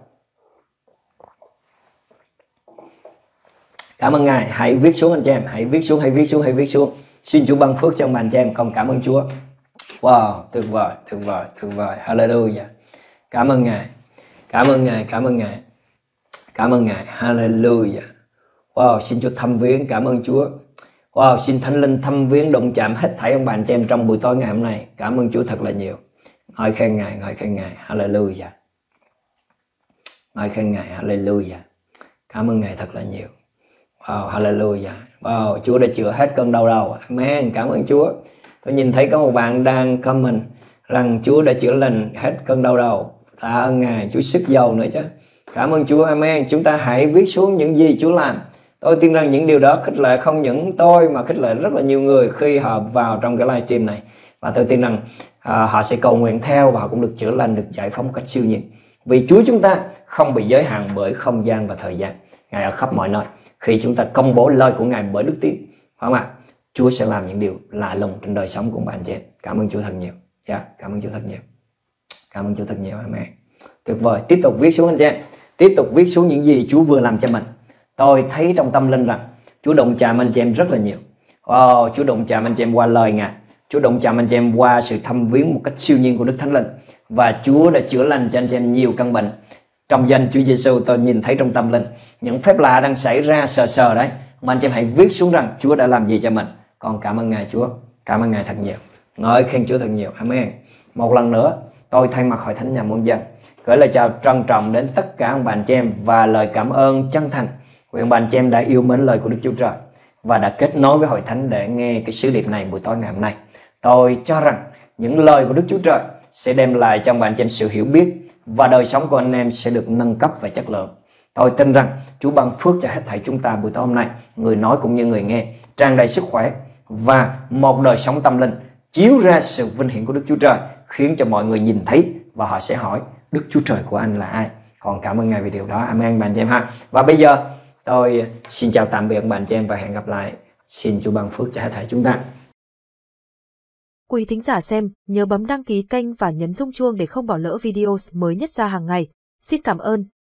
Speaker 3: Cảm ơn Ngài. Hãy viết xuống anh chị em, hãy viết xuống, hãy viết xuống, hãy viết xuống. Xin Chúa ban phước cho bạn chị em. Con cảm ơn Chúa. Wow, tuyệt vời, tuyệt vời, tuyệt vời. Hallelujah. Cảm ơn Ngài. Cảm ơn Ngài, cảm ơn Ngài. Cảm ơn Ngài. Hallelujah. Wow, xin Chúa thăm viếng. Cảm ơn Chúa. Wow, xin Thánh Linh thăm viếng động chạm hết thảy ông bạn chị em trong buổi tối ngày hôm nay. Cảm ơn Chúa thật là nhiều. Ngợi khen Ngài, ngợi khen Ngài. Hallelujah. Ngợi khen Ngài. Hallelujah. Cảm ơn Ngài thật là nhiều. Wow, hallelujah. Wow, Chúa đã chữa hết cơn đau đầu. Amen. Cảm ơn Chúa. Tôi nhìn thấy có một bạn đang comment rằng Chúa đã chữa lành hết cơn đau đầu. Tạ ơn Ngài. Chúa sức giàu nữa chứ. Cảm ơn Chúa. Amen. Chúng ta hãy viết xuống những gì Chúa làm. Tôi tin rằng những điều đó khích lệ không những tôi mà khích lệ rất là nhiều người khi họ vào trong cái livestream này. Và tôi tin rằng à, họ sẽ cầu nguyện theo và họ cũng được chữa lành, được giải phóng một cách siêu nhiên. Vì Chúa chúng ta không bị giới hạn bởi không gian và thời gian. Ngài ở khắp mọi nơi. Khi chúng ta công bố lời của Ngài bởi đức tin, phải không ạ? Chúa sẽ làm những điều lạ lùng trên đời sống của bạn chị em. Cảm ơn Chúa thật nhiều. Yeah, cảm ơn Chúa thật nhiều. Cảm ơn Chúa thật nhiều. Amen. Tuyệt vời. Tiếp tục viết xuống anh chị em. Tiếp tục viết xuống những gì Chúa vừa làm cho mình. Tôi thấy trong tâm linh rằng Chúa động chạm anh chị em rất là nhiều. Wow, Chúa động chạm anh chị em qua lời Ngài. Chúa động chạm anh chị em qua sự thăm viếng một cách siêu nhiên của Đức Thánh Linh. Và Chúa đã chữa lành cho anh chị em nhiều căn bệnh. Trong danh Chúa Giêsu, tôi nhìn thấy trong tâm linh những phép lạ đang xảy ra sờ sờ đấy. Mà anh chị em hãy viết xuống rằng Chúa đã làm gì cho mình. Con cảm ơn Ngài Chúa. Cảm ơn Ngài thật nhiều. Ngợi khen Chúa thật nhiều. Amen. Một lần nữa, tôi thay mặt Hội Thánh Nhà Muôn Dân gửi lời chào trân trọng đến tất cả ông bà anh chị em và lời cảm ơn chân thành. Nguyện bà anh chị em đã yêu mến lời của Đức Chúa Trời và đã kết nối với Hội Thánh để nghe cái sứ điệp này buổi tối ngày hôm nay. Tôi cho rằng những lời của Đức Chúa Trời sẽ đem lại cho bà anh chị em sự hiểu biết và đời sống của anh em sẽ được nâng cấp về chất lượng. Tôi tin rằng Chúa ban phước cho hết thảy chúng ta buổi tối hôm nay, người nói cũng như người nghe, tràn đầy sức khỏe và một đời sống tâm linh chiếu ra sự vinh hiển của Đức Chúa Trời, khiến cho mọi người nhìn thấy và họ sẽ hỏi Đức Chúa Trời của anh là ai. Còn cảm ơn Ngài vì điều đó. Amen bạn chị em ha. Và bây giờ tôi xin chào tạm biệt bạn chị em và hẹn gặp lại. Xin Chúa ban phước cho hết thảy chúng ta.
Speaker 1: Quý thính giả xem, nhớ bấm đăng ký kênh và nhấn rung chuông để không bỏ lỡ video mới nhất ra hàng ngày. Xin cảm ơn.